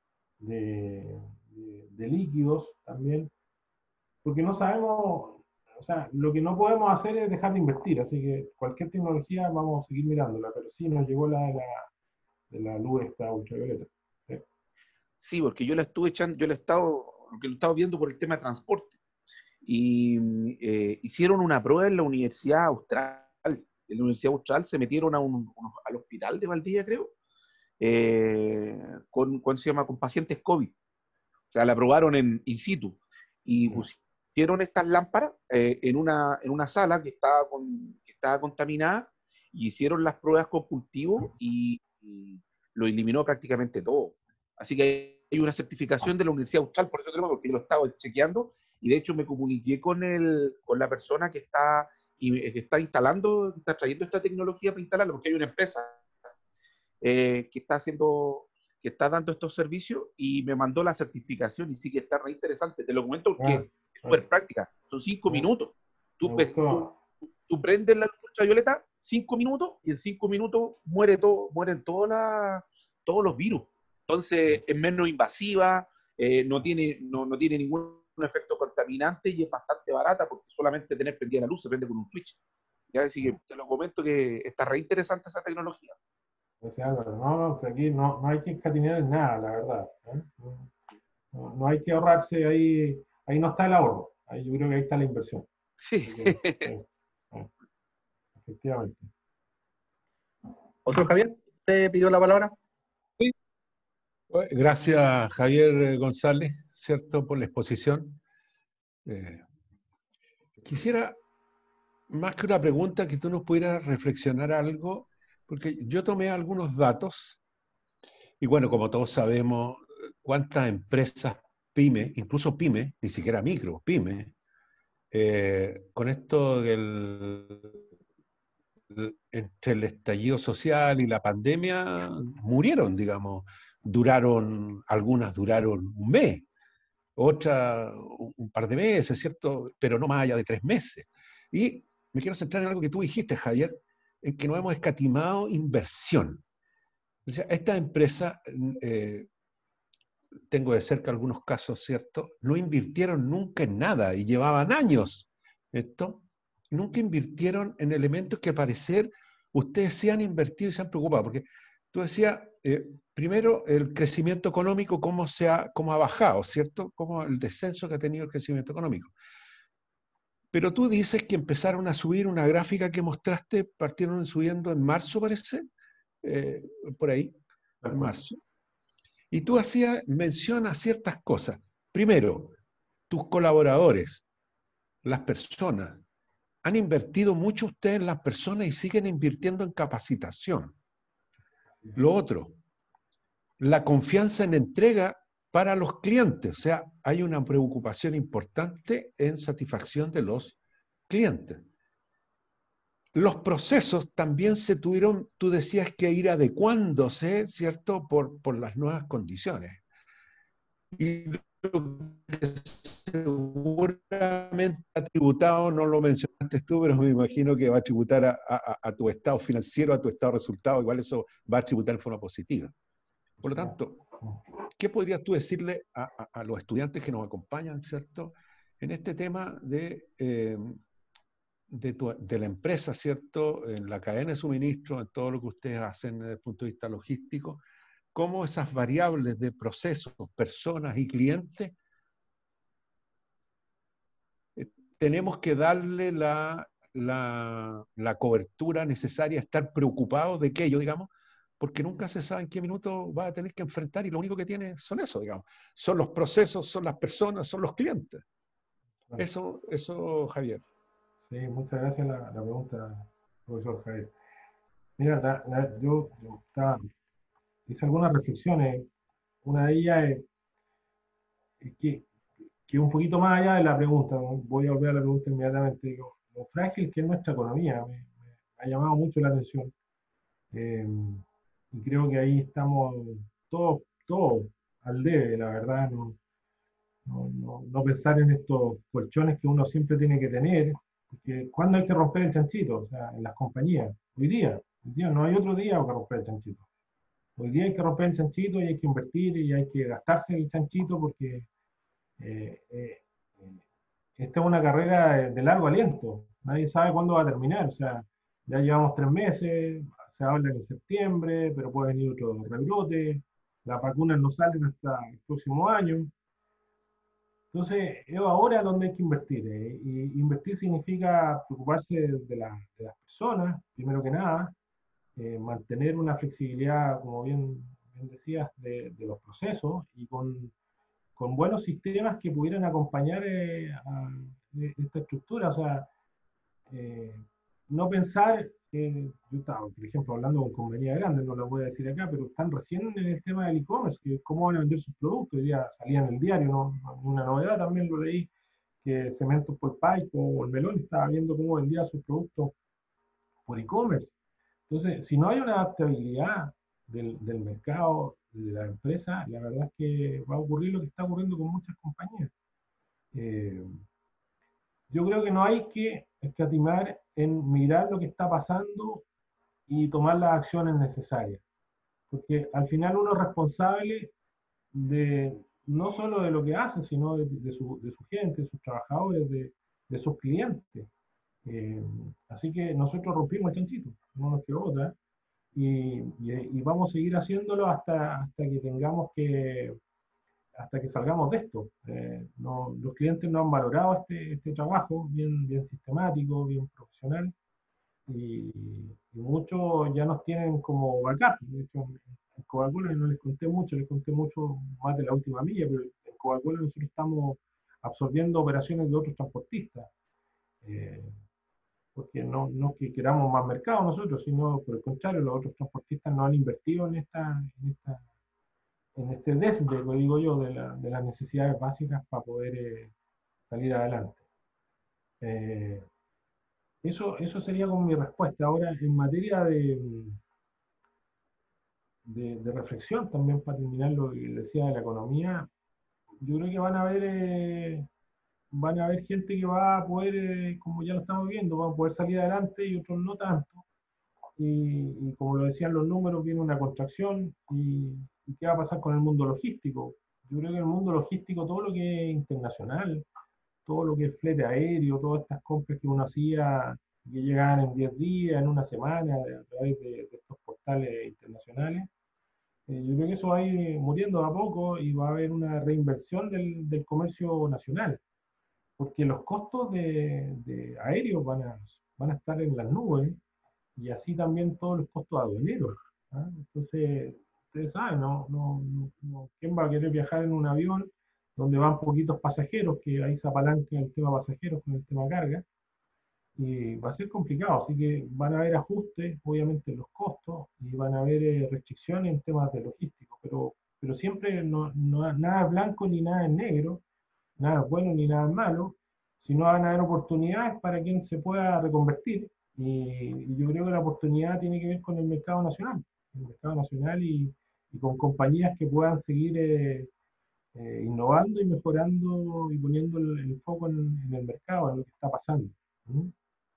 líquidos también, porque no sabemos. O sea, lo que no podemos hacer es dejar de invertir, así que cualquier tecnología vamos a seguir mirándola, pero sí nos llegó de la luz esta ultravioleta. Sí, porque yo la estuve echando, lo he estado viendo por el tema de transporte. Y hicieron una prueba en la Universidad Austral. En la Universidad Austral se metieron al hospital de Valdivia, creo, con pacientes COVID. O sea, la probaron in situ y pusieron estas lámparas en una sala que estaba contaminada y hicieron las pruebas con cultivo y lo eliminó prácticamente todo. Así que hay una certificación de la Universidad Austral, por eso tenemos, porque yo lo estaba chequeando y de hecho me comuniqué con la persona que está instalando, que está trayendo esta tecnología para instalarla, porque hay una empresa que está dando estos servicios y me mandó la certificación y sí que está re interesante. Te lo comento porque es súper práctica. Son 5 minutos. Tú prendes la luz ultravioleta, 5 minutos, y en 5 minutos mueren todos los virus. Entonces es menos invasiva, no tiene ningún efecto contaminante y es bastante barata porque solamente tener prendida la luz se prende con un switch. Ya, así que te lo comento que está re interesante esa tecnología. No, aquí no hay que escatinar en nada, la verdad. No hay que ahorrarse ahí no está el ahorro. Ahí yo creo que ahí está la inversión. Sí. Efectivamente. ¿Otro, Javier? ¿Usted pidió la palabra? Sí. Gracias, Javier González, ¿cierto?, por la exposición. Quisiera, más que una pregunta, que tú nos pudieras reflexionar algo, porque yo tomé algunos datos, y bueno, como todos sabemos, cuántas empresas pyme, incluso pyme, ni siquiera micro, pyme, con esto entre el estallido social y la pandemia murieron, digamos. Algunas duraron un mes, otras un par de meses, ¿cierto? Pero no más allá de 3 meses. Y me quiero centrar en algo que tú dijiste, Javier, en que no hemos escatimado inversión. O sea, estas empresas, tengo de cerca algunos casos, ¿cierto? No invirtieron nunca en nada y llevaban años, ¿cierto? Nunca invirtieron en elementos que al parecer ustedes se han invertido y se han preocupado, porque tú decías, primero, el crecimiento económico, cómo ha bajado, ¿cierto? Cómo el descenso que ha tenido el crecimiento económico. Pero tú dices que empezaron a subir una gráfica que mostraste, partieron subiendo en marzo, parece, por ahí, en marzo. Y tú hacías mención a ciertas cosas. Primero, tus colaboradores, las personas, han invertido mucho ustedes en las personas y siguen invirtiendo en capacitación. Lo otro, la confianza en entrega para los clientes. O sea, hay una preocupación importante en satisfacción de los clientes. Los procesos también se tuvieron, tú decías, que ir adecuándose, ¿cierto?, por las nuevas condiciones. Y lo que seguramente ha tributado, no lo mencionaste tú, pero me imagino que va a tributar a tu estado financiero, a tu estado de resultado, igual eso va a tributar en forma positiva. Por lo tanto, ¿qué podrías tú decirle a los estudiantes que nos acompañan, ¿cierto?, en este tema de la empresa, ¿cierto?, en la cadena de suministro, en todo lo que ustedes hacen desde el punto de vista logístico, cómo esas variables de procesos, personas y clientes, tenemos que darle la cobertura necesaria, estar preocupados de aquello, digamos, porque nunca se sabe en qué minuto va a tener que enfrentar y lo único que tiene son eso, digamos. Son los procesos, son las personas, son los clientes. Eso, Javier. Sí, muchas gracias la pregunta, profesor Javier. Mira, yo hice algunas reflexiones. Una de ellas es que un poquito más allá de la pregunta, voy a volver a la pregunta inmediatamente, lo frágil que es nuestra economía, me ha llamado mucho la atención. Y creo que ahí estamos todos al debe, la verdad, no pensar en estos colchones que uno siempre tiene que tener, porque ¿cuándo hay que romper el chanchito? O sea, en las compañías, hoy día no hay otro día para romper el chanchito. Hoy día hay que romper el chanchito y hay que invertir y hay que gastarse el chanchito porque esta es una carrera de largo aliento. Nadie sabe cuándo va a terminar. O sea, ya llevamos 3 meses, se habla en septiembre, pero puede venir otro rebrote. Las vacunas no salen hasta el próximo año. Entonces, es ahora donde hay que invertir. Y invertir significa preocuparse de las personas, primero que nada, mantener una flexibilidad, como bien decías, de los procesos y con buenos sistemas que pudieran acompañar a esta estructura. O sea, no pensar, yo estaba, por ejemplo, hablando con compañías grandes, no lo voy a decir acá, pero están recién en el tema del e-commerce, que cómo van a vender sus productos. Hoy día salía en el diario, una novedad, también lo leí, que Cementos por Paico o el Melón estaba viendo cómo vendía sus productos por e-commerce. Entonces, si no hay una adaptabilidad del mercado, de la empresa, la verdad es que va a ocurrir lo que está ocurriendo con muchas compañías. Yo creo que no hay que escatimar en mirar lo que está pasando y tomar las acciones necesarias, porque al final uno es responsable no solo de lo que hace, sino de su gente, de sus trabajadores, de sus clientes. Así que nosotros rompimos el chanchito, no nos quedó otra, y vamos a seguir haciéndolo hasta que tengamos hasta que salgamos de esto. Los clientes no han valorado este trabajo bien sistemático, bien profesional, y muchos ya nos tienen como backup. De hecho, en Coca-Cola no les conté mucho más de la última milla, pero en Coca-Cola nosotros estamos absorbiendo operaciones de otros transportistas. Porque no que queramos más mercado nosotros, sino por el contrario, los otros transportistas no han invertido en desde, lo digo yo, de las necesidades básicas para poder salir adelante. Eso sería como mi respuesta. Ahora, en materia de reflexión también, para terminar lo que decía de la economía, yo creo que van a haber gente que va a poder, como ya lo estamos viendo, va a poder salir adelante y otros no tanto. Y como lo decían los números, viene una contracción. ¿Y qué va a pasar con el mundo logístico? Yo creo que el mundo logístico, todo lo que es internacional, todo lo que es flete aéreo, todas estas compras que uno hacía, que llegaban en 10 días, en una semana, a través de estos portales internacionales, yo creo que eso va a ir muriendo a poco y va a haber una reinversión del comercio nacional, porque los costos de aéreos van a estar en las nubes, y así también todos los costos aduaneros. ¿Ah? Entonces, ustedes saben, ¿quién va a querer viajar en un avión donde van poquitos pasajeros, que ahí se apalanca el tema pasajeros con el tema carga? Y va a ser complicado, así que van a haber ajustes, obviamente, en los costos, y van a haber restricciones en temas de logística, pero siempre nada es blanco ni nada es negro, nada es bueno ni nada es malo, sino van a haber oportunidades para quien se pueda reconvertir, y yo creo que la oportunidad tiene que ver con el mercado nacional y con compañías que puedan seguir innovando y mejorando y poniendo el foco en el mercado, en lo que está pasando. ¿Mm?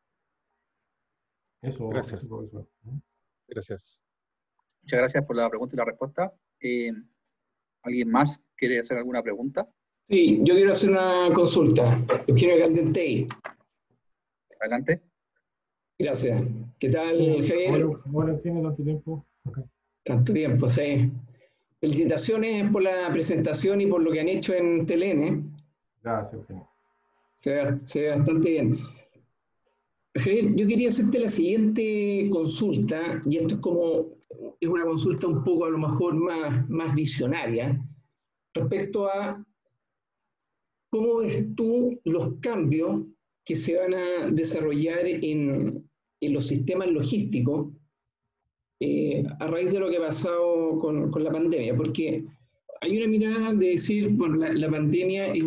Gracias. Eso. Gracias. Muchas gracias por la pregunta y la respuesta. ¿Alguien más quiere hacer alguna pregunta? Sí, yo quiero hacer una consulta. Eugenio Caldentey. Adelante. Gracias. ¿Qué tal, Javier? Bueno, Eugenio, ¿tanto tiempo? Okay. Tanto tiempo, sí. Felicitaciones por la presentación y por lo que han hecho en TLN. Gracias, Eugenio. Se ve bastante bien. Javier, yo quería hacerte la siguiente consulta, y esto es una consulta un poco a lo mejor más visionaria, respecto a cómo ves tú los cambios que se van a desarrollar en los sistemas logísticos a raíz de lo que ha pasado con la pandemia, porque hay una mirada de decir, bueno, la pandemia es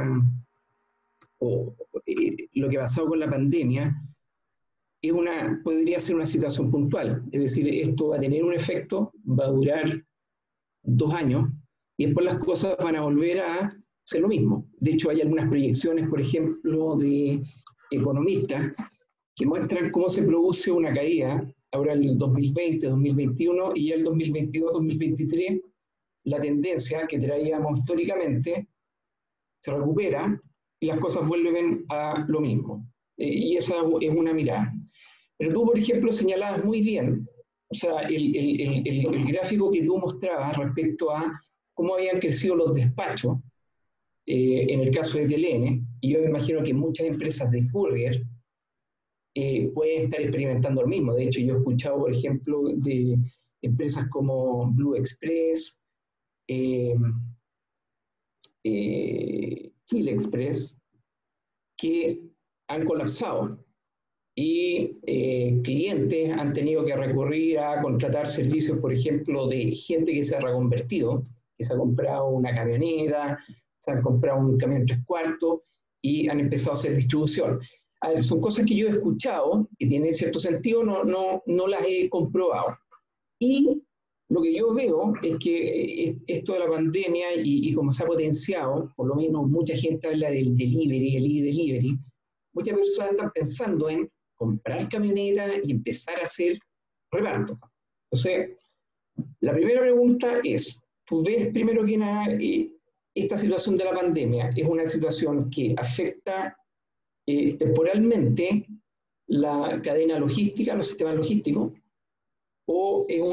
lo que ha pasado con la pandemia podría ser una situación puntual, es decir, esto va a tener un efecto, va a durar 2 años, y después las cosas van a volver a ser lo mismo. De hecho, hay algunas proyecciones, por ejemplo, de economistas que muestran cómo se produce una caída ahora el 2020, 2021 y ya el 2022, 2023, la tendencia que traíamos históricamente se recupera y las cosas vuelven a lo mismo. Y esa es una mirada. Pero tú, por ejemplo, señalabas muy bien, o sea, el gráfico que tú mostrabas respecto a cómo habían crecido los despachos, en el caso de TLN, y yo me imagino que muchas empresas de courier pueden estar experimentando lo mismo. De hecho, yo he escuchado, por ejemplo, de empresas como Blue Express, Chile Express, que han colapsado y clientes han tenido que recurrir a contratar servicios, por ejemplo, de gente que se ha reconvertido, que se ha comprado una camioneta, se han comprado un camión 3/4 y han empezado a hacer distribución. A ver, son cosas que yo he escuchado, que tienen cierto sentido, no las he comprobado. Y lo que yo veo es que esto de la pandemia y como se ha potenciado, por lo menos mucha gente habla del delivery, el e-delivery, muchas personas están pensando en comprar camionetas y empezar a hacer reparto. Entonces, la primera pregunta es, ¿tú ves primero que nada esta situación de la pandemia es una situación que afecta temporalmente la cadena logística, los sistemas logísticos, o es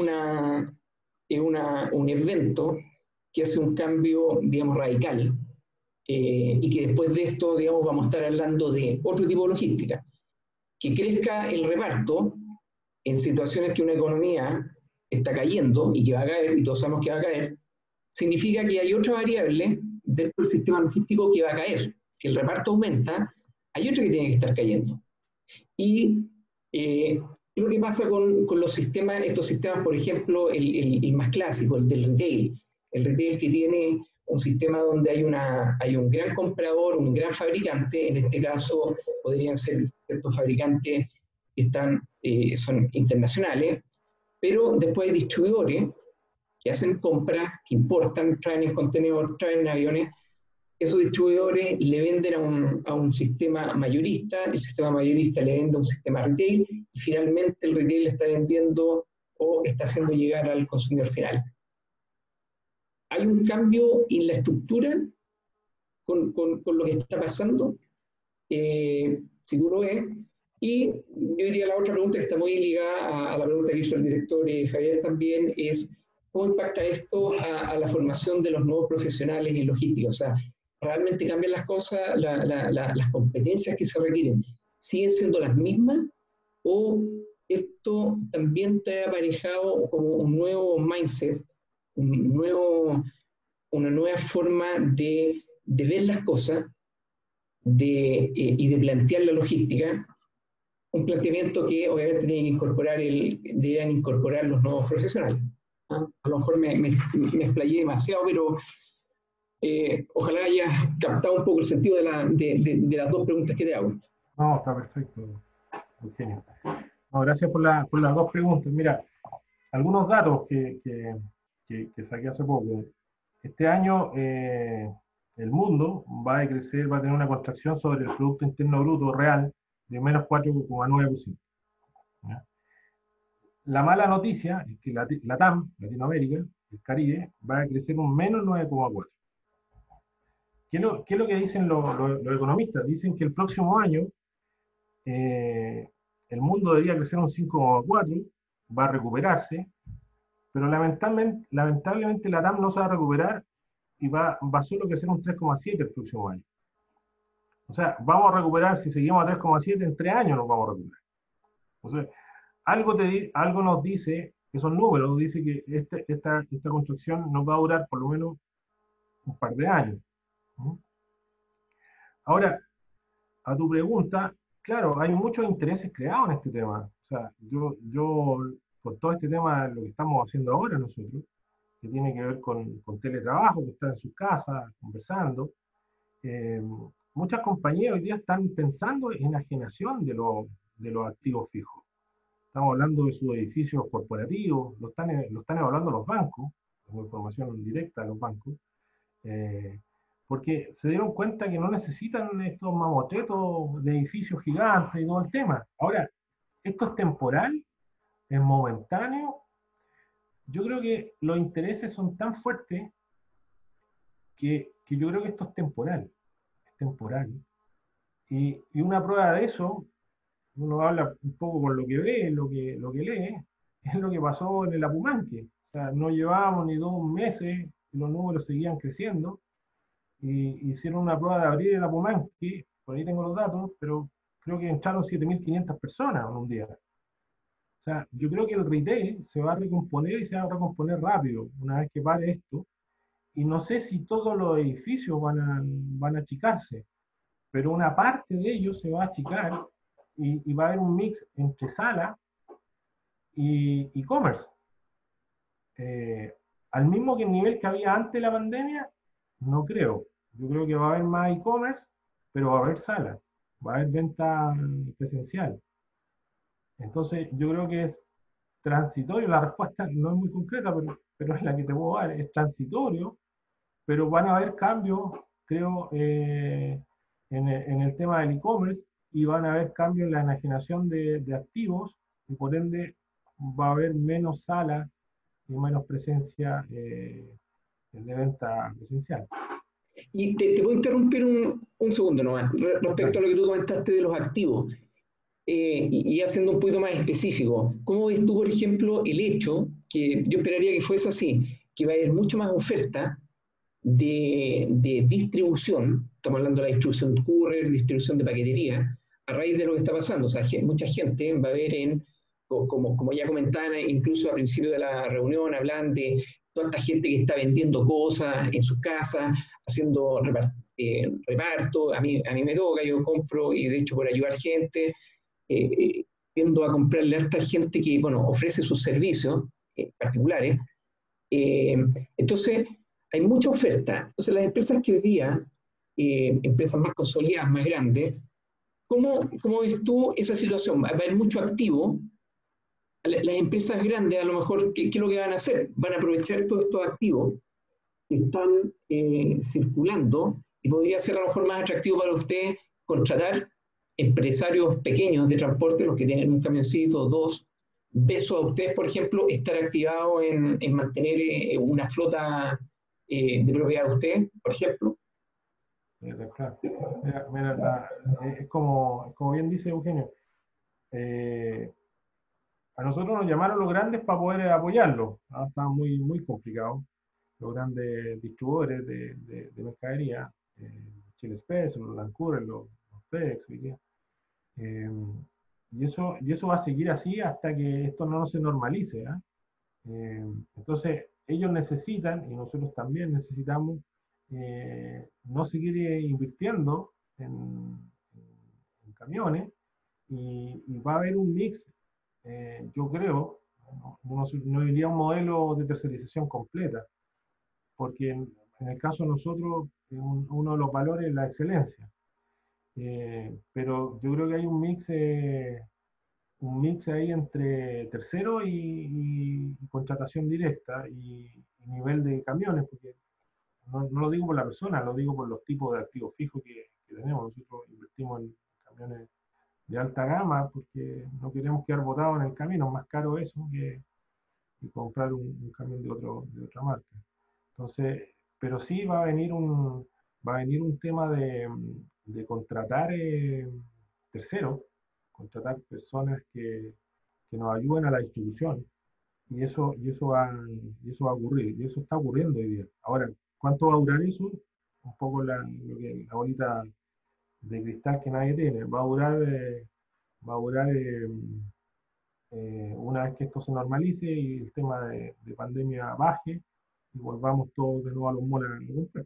un evento que hace un cambio, digamos, radical, y que después de esto, digamos, vamos a estar hablando de otro tipo de logística? Que crezca el reparto en situaciones que una economía está cayendo y que va a caer, y todos sabemos que va a caer, significa que hay otra variable dentro del sistema logístico que va a caer. Si el reparto aumenta, hay otra que tiene que estar cayendo. Y lo que pasa con los sistemas, estos sistemas, por ejemplo, el más clásico, el del retail, el retail que tiene un sistema donde hay un gran comprador, un gran fabricante, en este caso podrían ser ciertos fabricantes que son internacionales, pero después hay distribuidores que hacen compras, que importan, traen en contenedor, traen en aviones. Esos distribuidores le venden a un sistema mayorista, el sistema mayorista le vende a un sistema retail, y finalmente el retail está vendiendo o está haciendo llegar al consumidor final. Hay un cambio en la estructura con lo que está pasando, si tú lo ves. Y yo diría la otra pregunta que está muy ligada a la pregunta que hizo el director Javier también, es cómo impacta esto a la formación de los nuevos profesionales en logística. O sea, ¿realmente cambian las cosas, las competencias que se requieren siguen siendo las mismas? ¿O esto también te ha aparejado como un nuevo mindset, una nueva forma de ver las cosas y de plantear la logística? Un planteamiento que obviamente deberían incorporar los nuevos profesionales. ¿Ah? A lo mejor me explayé demasiado, pero ojalá haya captado un poco el sentido de las dos preguntas que te hago. No, está perfecto, Eugenio. No, gracias por las dos preguntas. Mira, algunos datos que saqué hace poco. Este año el mundo va a crecer, va a tener una contracción sobre el Producto Interno Bruto real de menos 4,9%. La mala noticia es que la TAM, Latinoamérica, el Caribe, va a crecer un menos 9,4%. ¿Qué es lo que dicen los economistas? Dicen que el próximo año el mundo debería crecer un 5,4%, va a recuperarse, pero lamentablemente la TAM no se va a recuperar y va solo a crecer un 3,7% el próximo año. O sea, vamos a recuperar, si seguimos a 3,7, en 3 años nos vamos a recuperar. O sea, algo nos dice, esos números, nos dice que esta construcción nos va a durar por lo menos un par de años. Ahora, a tu pregunta, claro, hay muchos intereses creados en este tema. O sea, yo por todo este tema, lo que estamos haciendo ahora nosotros, que tiene que ver con teletrabajo, que están en sus casas, conversando, muchas compañías hoy día están pensando en enajenación de los activos fijos. Estamos hablando de sus edificios corporativos, lo están evaluando los bancos, con información directa de los bancos, porque se dieron cuenta que no necesitan estos mamotretos de edificios gigantes y todo el tema. Ahora, esto es temporal, es momentáneo. Yo creo que los intereses son tan fuertes que yo creo que esto es temporal. Y una prueba de eso, uno habla un poco con lo que ve, lo que lee, es lo que pasó en el Apumanque. O sea, no llevábamos ni 2 meses y los números seguían creciendo. Y hicieron una prueba de abrir el Apumanque, por ahí tengo los datos, pero creo que entraron 7.500 personas en un día. O sea, yo creo que el retail se va a recomponer y se va a recomponer rápido una vez que pare esto. Y no sé si todos los edificios van a achicarse, pero una parte de ellos se va a achicar y va a haber un mix entre sala y e-commerce. Al mismo que el nivel que había antes de la pandemia, no creo. Yo creo que va a haber más e-commerce, pero va a haber sala, va a haber venta presencial. Entonces, yo creo que es transitorio. La respuesta no es muy concreta, pero es la que te puedo dar. Es transitorio, pero van a haber cambios, creo, en el tema del e-commerce, y van a haber cambios en la enajenación de activos, y por ende va a haber menos sala y menos presencia de venta presencial. Y te voy a interrumpir un segundo nomás, respecto a lo que tú comentaste de los activos. Y haciendo un poquito más específico, ¿cómo ves tú, por ejemplo, el hecho, que yo esperaría que fuese así, que va a haber mucho más oferta de distribución, estamos hablando de la distribución de courier, distribución de paquetería, a raíz de lo que está pasando? O sea, mucha gente va a ver como ya comentaban incluso al principio de la reunión, hablan de toda esta gente que está vendiendo cosas en sus casas, haciendo reparto. A mí me toca, yo compro, y de hecho por ayudar gente, tiendo a comprarle a esta gente que, bueno, ofrece sus servicios particulares. Entonces, hay mucha oferta. Entonces las empresas que hoy día, empresas más consolidadas, más grandes, ¿cómo ves tú esa situación? Va a haber mucho activo. Las empresas grandes, a lo mejor, ¿qué es lo que van a hacer? Van a aprovechar todos estos activos que están circulando, y podría ser a lo mejor más atractivo para ustedes contratar empresarios pequeños de transporte, los que tienen un camioncito, dos, versus a ustedes, por ejemplo, estar activados en mantener una flota de propiedad de ustedes, por ejemplo. Claro. Mira, es como bien dice Eugenio, a nosotros nos llamaron los grandes para poder apoyarlos. Está muy complicado. Los grandes distribuidores de mercadería, Chile Express, los Lancur, los FedEx, y eso va a seguir así hasta que esto no se normalice. Entonces, ellos necesitan, y nosotros también necesitamos, no seguir invirtiendo en camiones, y va a haber un mix, yo creo, no diría un modelo de tercerización completa, porque en el caso de nosotros, uno de los valores es la excelencia. Pero yo creo que hay un mix ahí entre tercero y contratación directa y nivel de camiones, porque no lo digo por la persona, lo digo por los tipos de activos fijos que tenemos. Nosotros invertimos en camiones de alta gama porque no queremos quedar botados en el camino. Es más caro eso que comprar un camión de otra marca. Entonces, pero sí va a venir un tema de contratar terceros, contratar personas que nos ayuden a la distribución, y eso va a ocurrir, y eso está ocurriendo hoy día. Ahora, ¿cuánto va a durar eso? Un poco la bolita de cristal que nadie tiene. Va a durar una vez que esto se normalice y el tema de pandemia baje y volvamos todos de nuevo a los moles a comprar.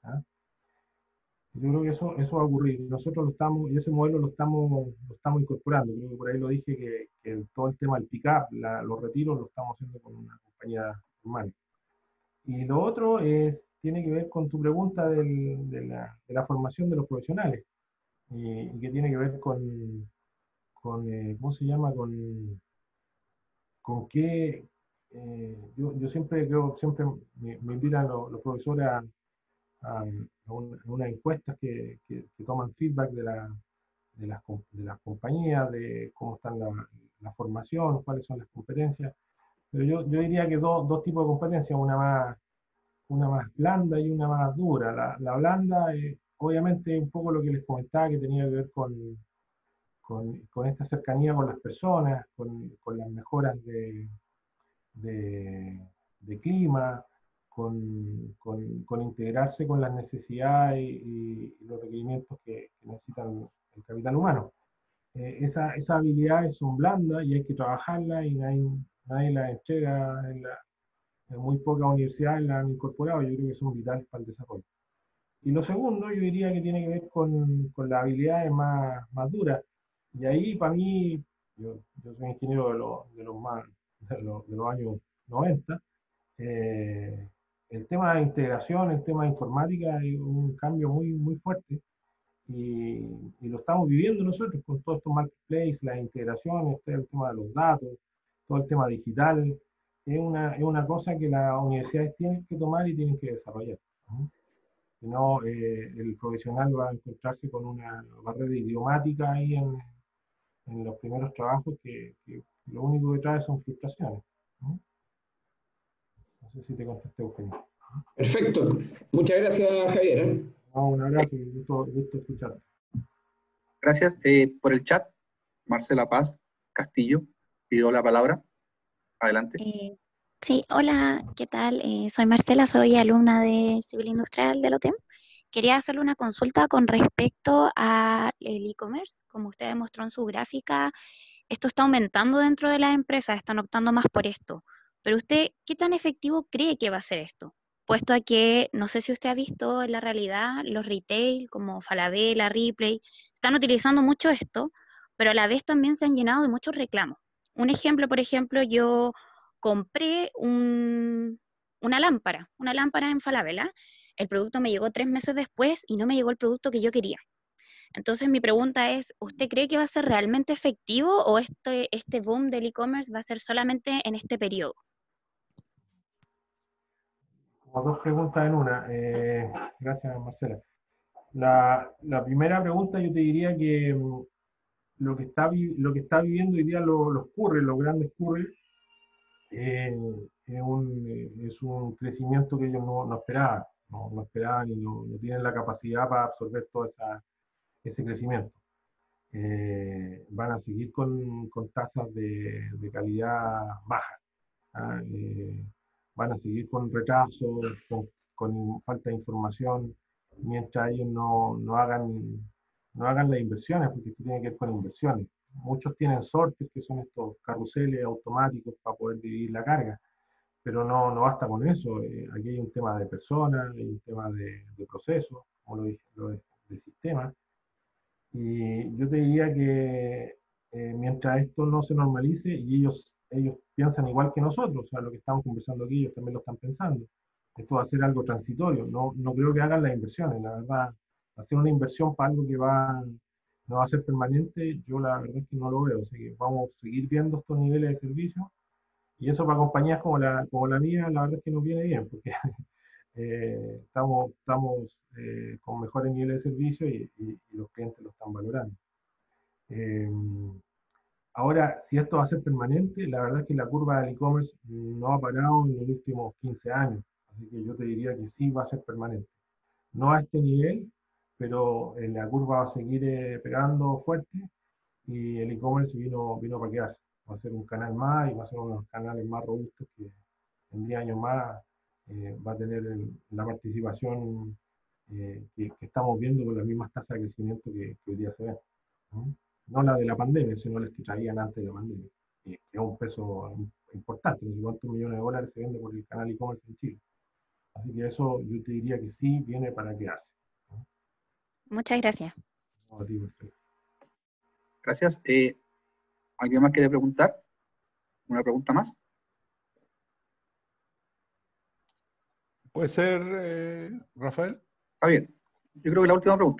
Yo creo que eso va a ocurrir. Nosotros lo estamos, y ese modelo lo estamos incorporando. Creo que por ahí lo dije, que todo el tema del pick-up, los retiros, lo estamos haciendo con una compañía normal. Y lo otro tiene que ver con tu pregunta de la formación de los profesionales, y que tiene que ver con ¿cómo se llama? Con qué, yo siempre me invitan los profesores a unas encuestas que toman feedback de las compañías, de cómo están la formación, cuáles son las competencias. Pero yo diría que dos tipos de competencias, una más blanda y una más dura. La blanda, obviamente, un poco lo que les comentaba, que tenía que ver con esta cercanía con las personas, con las mejoras de clima, con integrarse con las necesidades y los requerimientos que necesitan el capital humano. Esas habilidades son blandas y hay que trabajarlas, y nadie las entrega, en muy pocas universidades las han incorporado. Yo creo que son vitales para el desarrollo. Y lo segundo, yo diría que tiene que ver con las habilidades más duras. Y ahí, para mí, yo soy ingeniero de los años 90, el tema de integración, el tema de informática es un cambio muy fuerte, y lo estamos viviendo nosotros con todos estos marketplaces, las integraciones, el tema de los datos, todo el tema digital. Es una cosa que las universidades tienen que tomar y tienen que desarrollar. Si no, el profesional va a encontrarse con una barrera idiomática ahí en los primeros trabajos, que lo único que trae son frustraciones. No sé si te contesté, Eugenio. Perfecto. Muchas gracias, Javier. Un abrazo y gusto escucharte. Gracias. Por el chat, Marcela Paz Castillo pidió la palabra. Adelante. Sí, hola, ¿qué tal? Soy Marcela, soy alumna de Civil Industrial de la UTEM. Quería hacerle una consulta con respecto al e-commerce. Como usted demostró en su gráfica, esto está aumentando dentro de las empresas, están optando más por esto. Pero usted, ¿qué tan efectivo cree que va a ser esto? Puesto a que, no sé si usted ha visto en la realidad, los retail como Falabella, Ripley, están utilizando mucho esto, pero a la vez también se han llenado de muchos reclamos. Un ejemplo, por ejemplo, yo compré una una lámpara en Falabella. El producto me llegó 3 meses después y no me llegó el producto que yo quería. Entonces mi pregunta es, ¿usted cree que va a ser realmente efectivo o este boom del e-commerce va a ser solamente en este periodo? Como dos preguntas en una. Gracias, Marcela. La primera pregunta yo te diría que lo que está viviendo hoy día los couriers, los grandes couriers, es un crecimiento que ellos no esperaban, no esperaban y no tienen la capacidad para absorber todo ese crecimiento. Van a seguir con tasas de calidad bajas, ¿ah? Van a seguir con retrasos, con falta de información, mientras ellos no hagan las inversiones, porque esto tiene que ver con inversiones. Muchos tienen sortes, que son estos carruseles automáticos para poder dividir la carga, pero no basta con eso. Aquí hay un tema de personas, hay un tema de procesos, como lo dije, de sistemas. Y yo te diría que mientras esto no se normalice, y ellos piensan igual que nosotros, o sea, lo que estamos conversando aquí, ellos también lo están pensando, esto va a ser algo transitorio. No creo que hagan las inversiones, la verdad. Hacer una inversión para algo que no va a ser permanente, yo la verdad es que no lo veo. Así que vamos a seguir viendo estos niveles de servicio, y eso para compañías como la mía, la verdad es que nos viene bien, porque estamos con mejores niveles de servicio y los clientes lo están valorando. Ahora, si esto va a ser permanente, la verdad es que la curva del e-commerce no ha parado en los últimos 15 años, así que yo te diría que sí va a ser permanente. No a este nivel, pero la curva va a seguir pegando fuerte, y el e-commerce vino para quedarse. Va a ser un canal más y va a ser uno de los canales más robustos que en 10 años más va a tener la participación que estamos viendo con las mismas tasas de crecimiento que hoy día se ven. No la de la pandemia, sino las que traían antes de la pandemia, que es un peso importante. No sé cuántos millones de dólares se vende por el canal e-commerce en Chile. Así que eso yo te diría que sí viene para quedarse. Muchas gracias. No, a ti, Marcelo. Gracias. ¿Alguien más quiere preguntar? ¿Una pregunta más? ¿Puede ser, Rafael? Está bien. Yo creo que la última pregunta.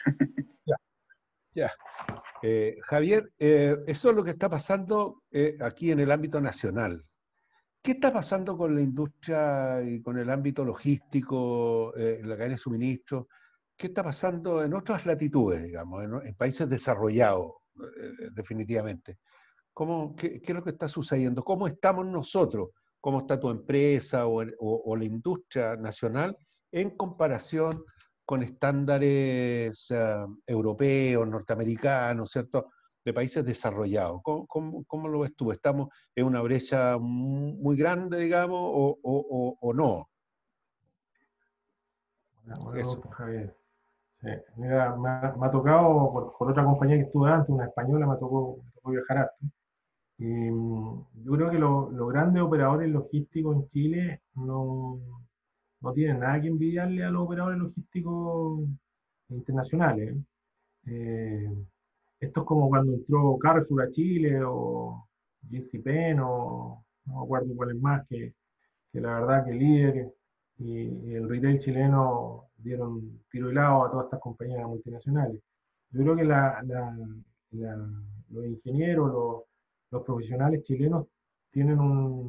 Ya. Javier, eso es lo que está pasando aquí en el ámbito nacional. ¿Qué está pasando con la industria y con el ámbito logístico, la cadena de suministro? ¿Qué está pasando en otras latitudes, digamos, en países desarrollados, definitivamente? ¿Qué es lo que está sucediendo? ¿Cómo estamos nosotros? ¿Cómo está tu empresa o la industria nacional en comparación con estándares europeos, norteamericanos, ¿cierto?, de países desarrollados? ¿Cómo lo ves tú? ¿Estamos en una brecha muy grande, digamos, o no? Buena pregunta, Javier. Sí. Mira, me ha tocado, por otra compañía que estuve antes, una española, me tocó viajar harto. Y yo creo que los grandes operadores logísticos en Chile no tienen nada que envidiarle a los operadores logísticos internacionales. Esto es como cuando entró Carrefour a Chile, o JCPenney, o no me acuerdo cuál es más, que la verdad que el líder y el retail chileno dieron tiro y lado a todas estas compañías multinacionales. Yo creo que los ingenieros, los profesionales chilenos tienen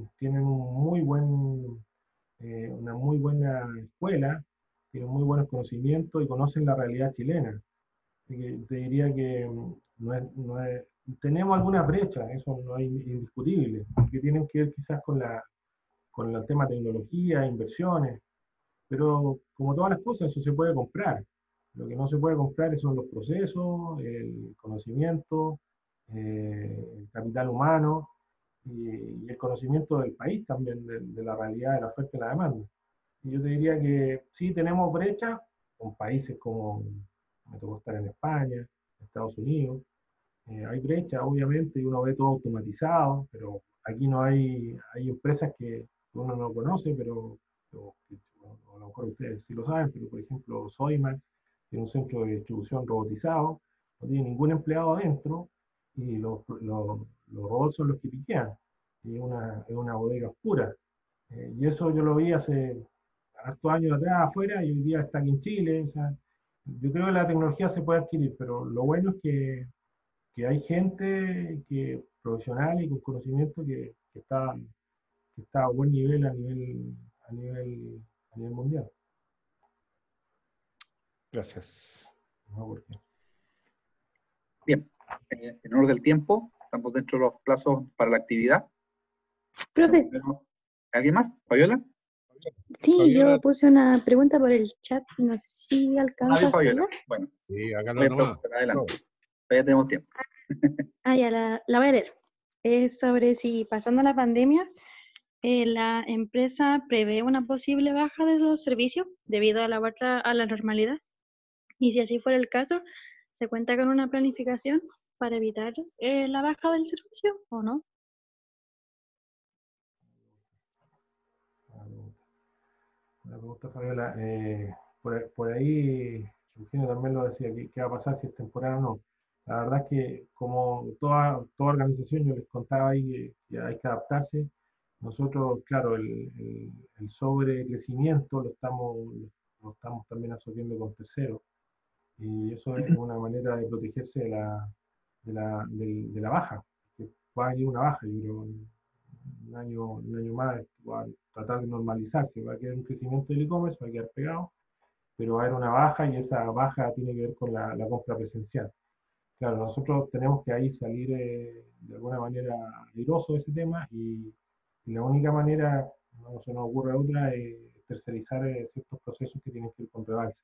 una muy buena escuela, tienen muy buenos conocimientos y conocen la realidad chilena. Así que te diría que tenemos algunas brechas, eso no es indiscutible, que tienen que ver quizás con el tema de tecnología, inversiones, pero como todas las cosas, eso se puede comprar. Lo que no se puede comprar son los procesos, el conocimiento, el capital humano y el conocimiento del país también, de la realidad de la oferta y la demanda. Y yo te diría que sí tenemos brechas con países como, me tocó estar en España, Estados Unidos. Hay brechas, obviamente, y uno ve todo automatizado, pero aquí no hay empresas que uno no conoce, pero a lo mejor ustedes sí lo saben, pero por ejemplo, Soymax tiene un centro de distribución robotizado, no tiene ningún empleado adentro, y los robots son los que piquean, y es una bodega oscura. Y eso yo lo vi hace hartos años atrás afuera y hoy día está aquí en Chile. O sea, yo creo que la tecnología se puede adquirir, pero lo bueno es que hay gente profesional y con conocimiento que está a buen nivel a nivel mundial. Gracias. No, ¿por qué? Bien, en orden del tiempo, estamos dentro de los plazos para la actividad. Profe, ¿Alguien más? ¿Fabiola? sí, Fabiola. yo puse una pregunta por el chat, no sé si alcanza a Fabiola. hacerla. Bueno, Sí, hágalo voy a nomás. preguntar, adelante. Todavía tenemos tiempo. Ya la voy a leer. Es sobre si pasando la pandemia, la empresa prevé una posible baja de los servicios debido a la vuelta a la normalidad. Y si así fuera el caso, ¿se cuenta con una planificación para evitar la baja del servicio o no? Una pregunta, Fabiola. Por ahí, Eugenio también lo decía, ¿qué va a pasar si es temporal o no? La verdad es que como toda organización, yo les contaba ahí que hay que adaptarse. Nosotros, claro, el sobrecrecimiento lo estamos también absorbiendo con terceros. Y eso es una manera de protegerse de la baja. Que va a venir una baja, yo creo, un año más va a tratar de normalizarse, va a quedar un crecimiento del e-commerce, va a quedar pegado, pero va a haber una baja y esa baja tiene que ver con la compra presencial. Claro, nosotros tenemos que ahí salir de alguna manera airoso de ese tema y la única manera, no se nos ocurre otra, es tercerizar ciertos procesos que tienen que ver con rebalse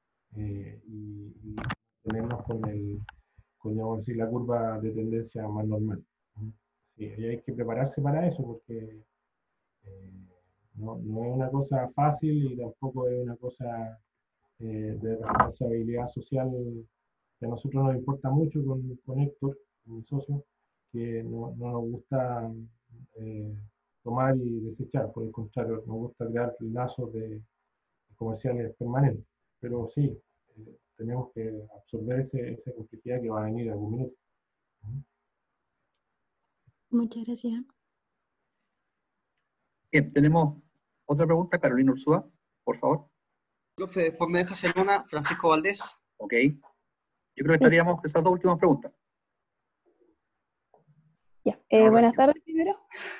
y tenernos con digamos decir, la curva de tendencia más normal. Sí, y hay que prepararse para eso porque no es una cosa fácil y tampoco es una cosa de responsabilidad social que a nosotros nos importa mucho con Héctor, mi socio, que no nos gusta tomar y desechar, por el contrario, nos gusta crear lazos comerciales permanentes. Pero sí, tenemos que absorber esa complejidad que va a venir en algún minuto. Muchas gracias. Bien, tenemos otra pregunta, Carolina Ursúa, por favor. Profe, después me deja hacer una, Francisco Valdés. Ok. Yo creo que estaríamos con esas dos últimas preguntas. Ya, buenas tardes primero.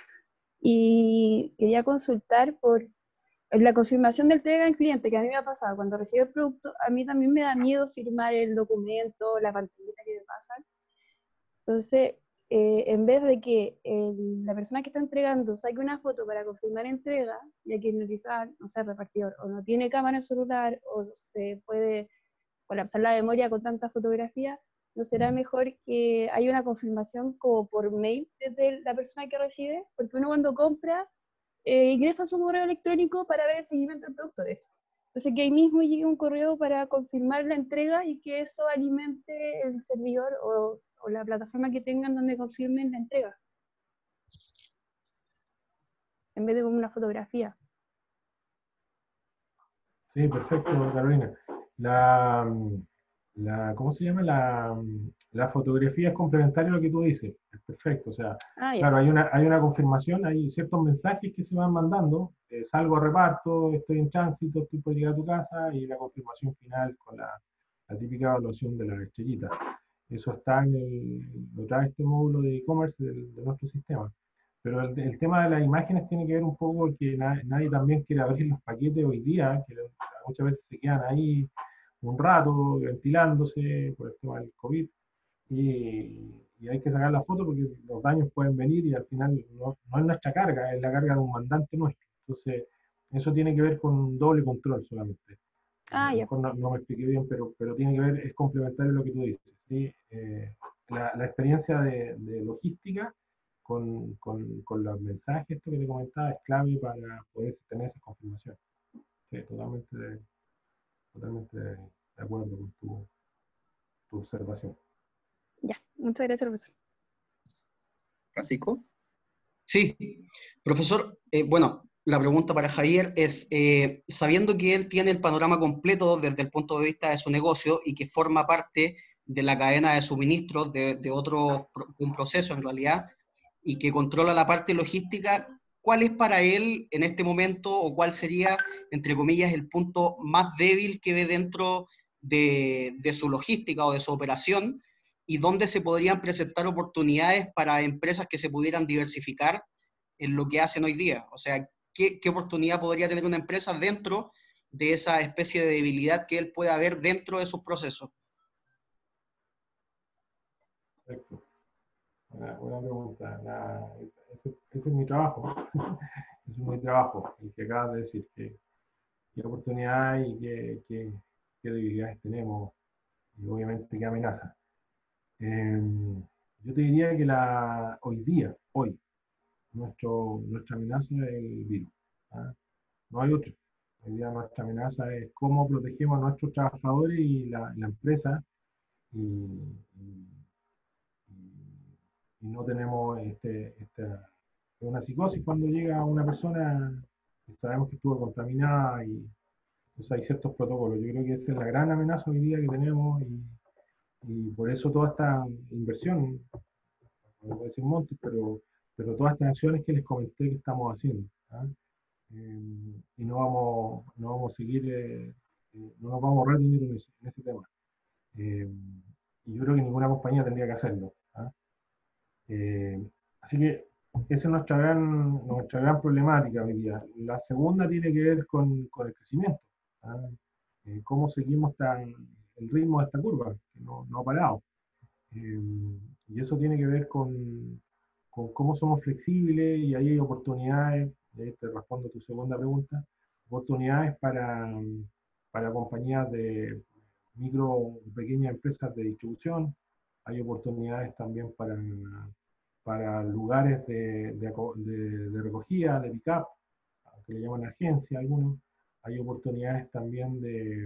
Y quería consultar por la confirmación del entrega al cliente, que a mí me ha pasado. Cuando recibo el producto, a mí también me da miedo firmar el documento, la pantallita que me pasan. Entonces, en vez de que la persona que está entregando saque una foto para confirmar entrega, ya que quizás, no sé, repartidor, o no tiene cámara en el celular, o se puede colapsar la memoria con tantas fotografías, ¿no será mejor que haya una confirmación como por mail desde la persona que recibe? Porque uno cuando compra, ingresa su correo electrónico para ver el seguimiento del producto de esto. Entonces que ahí mismo llegue un correo para confirmar la entrega y que eso alimente el servidor o la plataforma que tengan donde confirmen la entrega. En vez de como una fotografía. Sí, perfecto, Carolina. ¿Cómo se llama? La fotografía es complementaria a lo que tú dices. Es perfecto. O sea, claro, hay una confirmación, hay ciertos mensajes que se van mandando. Salgo a reparto, estoy en tránsito, estoy por llegar a tu casa, y la confirmación final con la típica evaluación de la estrellita. Eso está lo trae este módulo de e-commerce de nuestro sistema. Pero el tema de las imágenes tiene que ver un poco porque nadie también quiere abrir los paquetes hoy día, que muchas veces se quedan ahí un rato ventilándose por el tema del COVID, y hay que sacar la foto porque los daños pueden venir y al final no es nuestra carga, es la carga de un mandante nuestro. Entonces, eso tiene que ver con un doble control solamente. No me expliqué bien, pero tiene que ver, es complementario a lo que tú dices. ¿Sí? La experiencia de logística con los mensajes, esto que te comentaba, es clave para poder tener esa confirmación. Sí, totalmente de acuerdo con tu observación. Ya, muchas gracias, profesor. ¿Francisco? Sí, profesor, bueno, la pregunta para Javier es, sabiendo que él tiene el panorama completo desde el punto de vista de su negocio y que forma parte de la cadena de suministros de un proceso en realidad, y que controla la parte logística, ¿cuál es para él en este momento, o cuál sería, entre comillas, el punto más débil que ve dentro de su logística o de su operación, y dónde se podrían presentar oportunidades para empresas que se pudieran diversificar en lo que hacen hoy día? O sea, ¿qué oportunidad podría tener una empresa dentro de esa especie de debilidad que él pueda ver dentro de sus procesos? Perfecto. Buena pregunta. Ese es mi trabajo. Es mi trabajo, el que acabas de decir, qué oportunidades y qué debilidades tenemos, y obviamente qué amenazas. Yo te diría que hoy, nuestra amenaza es el virus. ¿Ah? No hay otro. Hoy día nuestra amenaza es cómo protegemos a nuestros trabajadores y la empresa, y no tenemos una psicosis cuando llega una persona y sabemos que estuvo contaminada, y entonces hay ciertos protocolos. Yo creo que esa es la gran amenaza hoy día que tenemos, y por eso toda esta inversión, no voy a decir montos, pero todas estas acciones que les comenté que estamos haciendo. ¿Ah? Y no vamos a seguir, no nos vamos a ahorrar dinero en ese tema. Y yo creo que ninguna compañía tendría que hacerlo. ¿Ah? Así que esa es nuestra gran problemática hoy día. La segunda tiene que ver con el crecimiento. ¿Ah? Cómo seguimos el ritmo de esta curva, que no ha parado. Y eso tiene que ver con cómo somos flexibles, y ahí hay oportunidades, y ahí te respondo tu segunda pregunta, oportunidades para compañías de micro y pequeñas empresas de distribución. Hay oportunidades también para lugares de recogida, de pick-up, que le llaman agencia algunos. Hay oportunidades también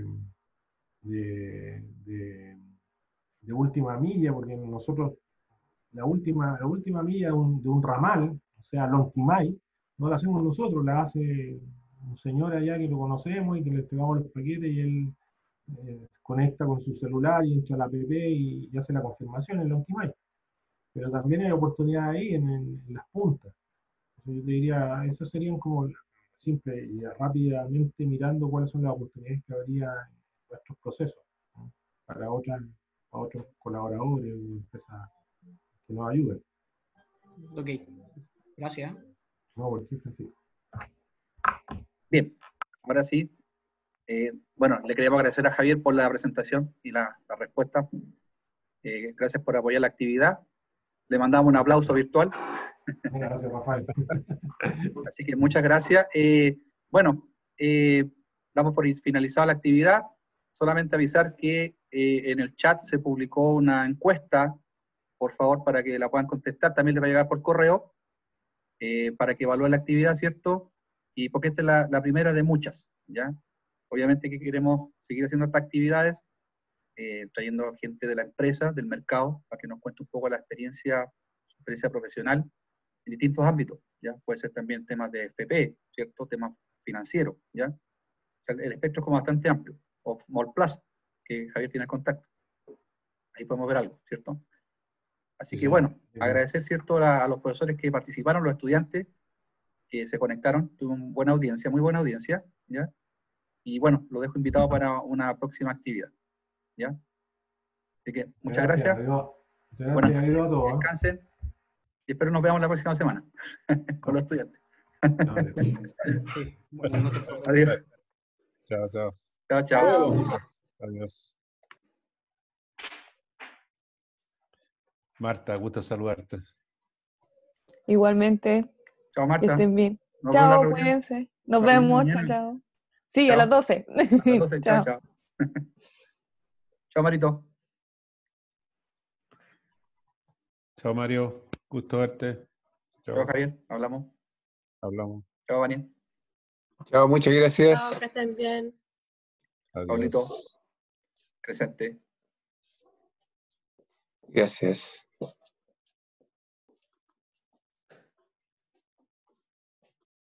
de última milla, porque nosotros la última milla de un ramal, o sea, Lonquimay, no la hacemos nosotros, la hace un señor allá que lo conocemos y que le entregamos los paquetes, y él conecta con su celular y entra a la app y hace la confirmación en Lonquimay. Pero también hay oportunidades ahí en las puntas. Entonces yo te diría, esas serían como simple y rápidamente mirando cuáles son las oportunidades que habría en nuestros procesos, ¿no? Para otros colaboradores o empresas que nos ayuden. Ok, gracias. No, porque es así. Bien, ahora sí. Bueno, le queríamos agradecer a Javier por la presentación y la respuesta. Gracias por apoyar la actividad. Le mandamos un aplauso virtual. Gracias, Rafael. Así que muchas gracias. Bueno, damos por finalizada la actividad. Solamente avisar que en el chat se publicó una encuesta, por favor, para que la puedan contestar. También les va a llegar por correo, para que evalúen la actividad, ¿cierto? Y porque esta es la primera de muchas, ¿ya? Obviamente que queremos seguir haciendo estas actividades, trayendo gente de la empresa, del mercado, para que nos cuente un poco su experiencia profesional en distintos ámbitos, ¿ya? Puede ser también temas de FP, ¿cierto? Temas financieros, ¿ya? O sea, el espectro es como bastante amplio. O Mallplaza, que Javier tiene el contacto. Ahí podemos ver algo, ¿cierto? Así que bueno, agradecer, ¿cierto?, a los profesores que participaron, los estudiantes que se conectaron. Tuvimos buena audiencia, muy buena audiencia, ¿ya? Y bueno, los dejo invitados para una próxima actividad, ¿ya? Así que muchas gracias. Bueno, descansen y espero nos veamos la próxima semana con los estudiantes. Adiós. Chao, chao. Chao, chao. Adiós. Marta, gusto saludarte. Igualmente. Chao, Marta. Que estén bien. Nos vemos Chao, en la reunión. cuídense. Nos vemos. Chao, chao. Sí, a las 12. A las 12, chao, chao. Chao, Marito. Chao, Mario. Gusto verte. Chao, Javier. Hablamos. Chao, Daniel. Chao, muchas gracias. Chao, que estén bien. Adiós. Pablito. Presente. Gracias.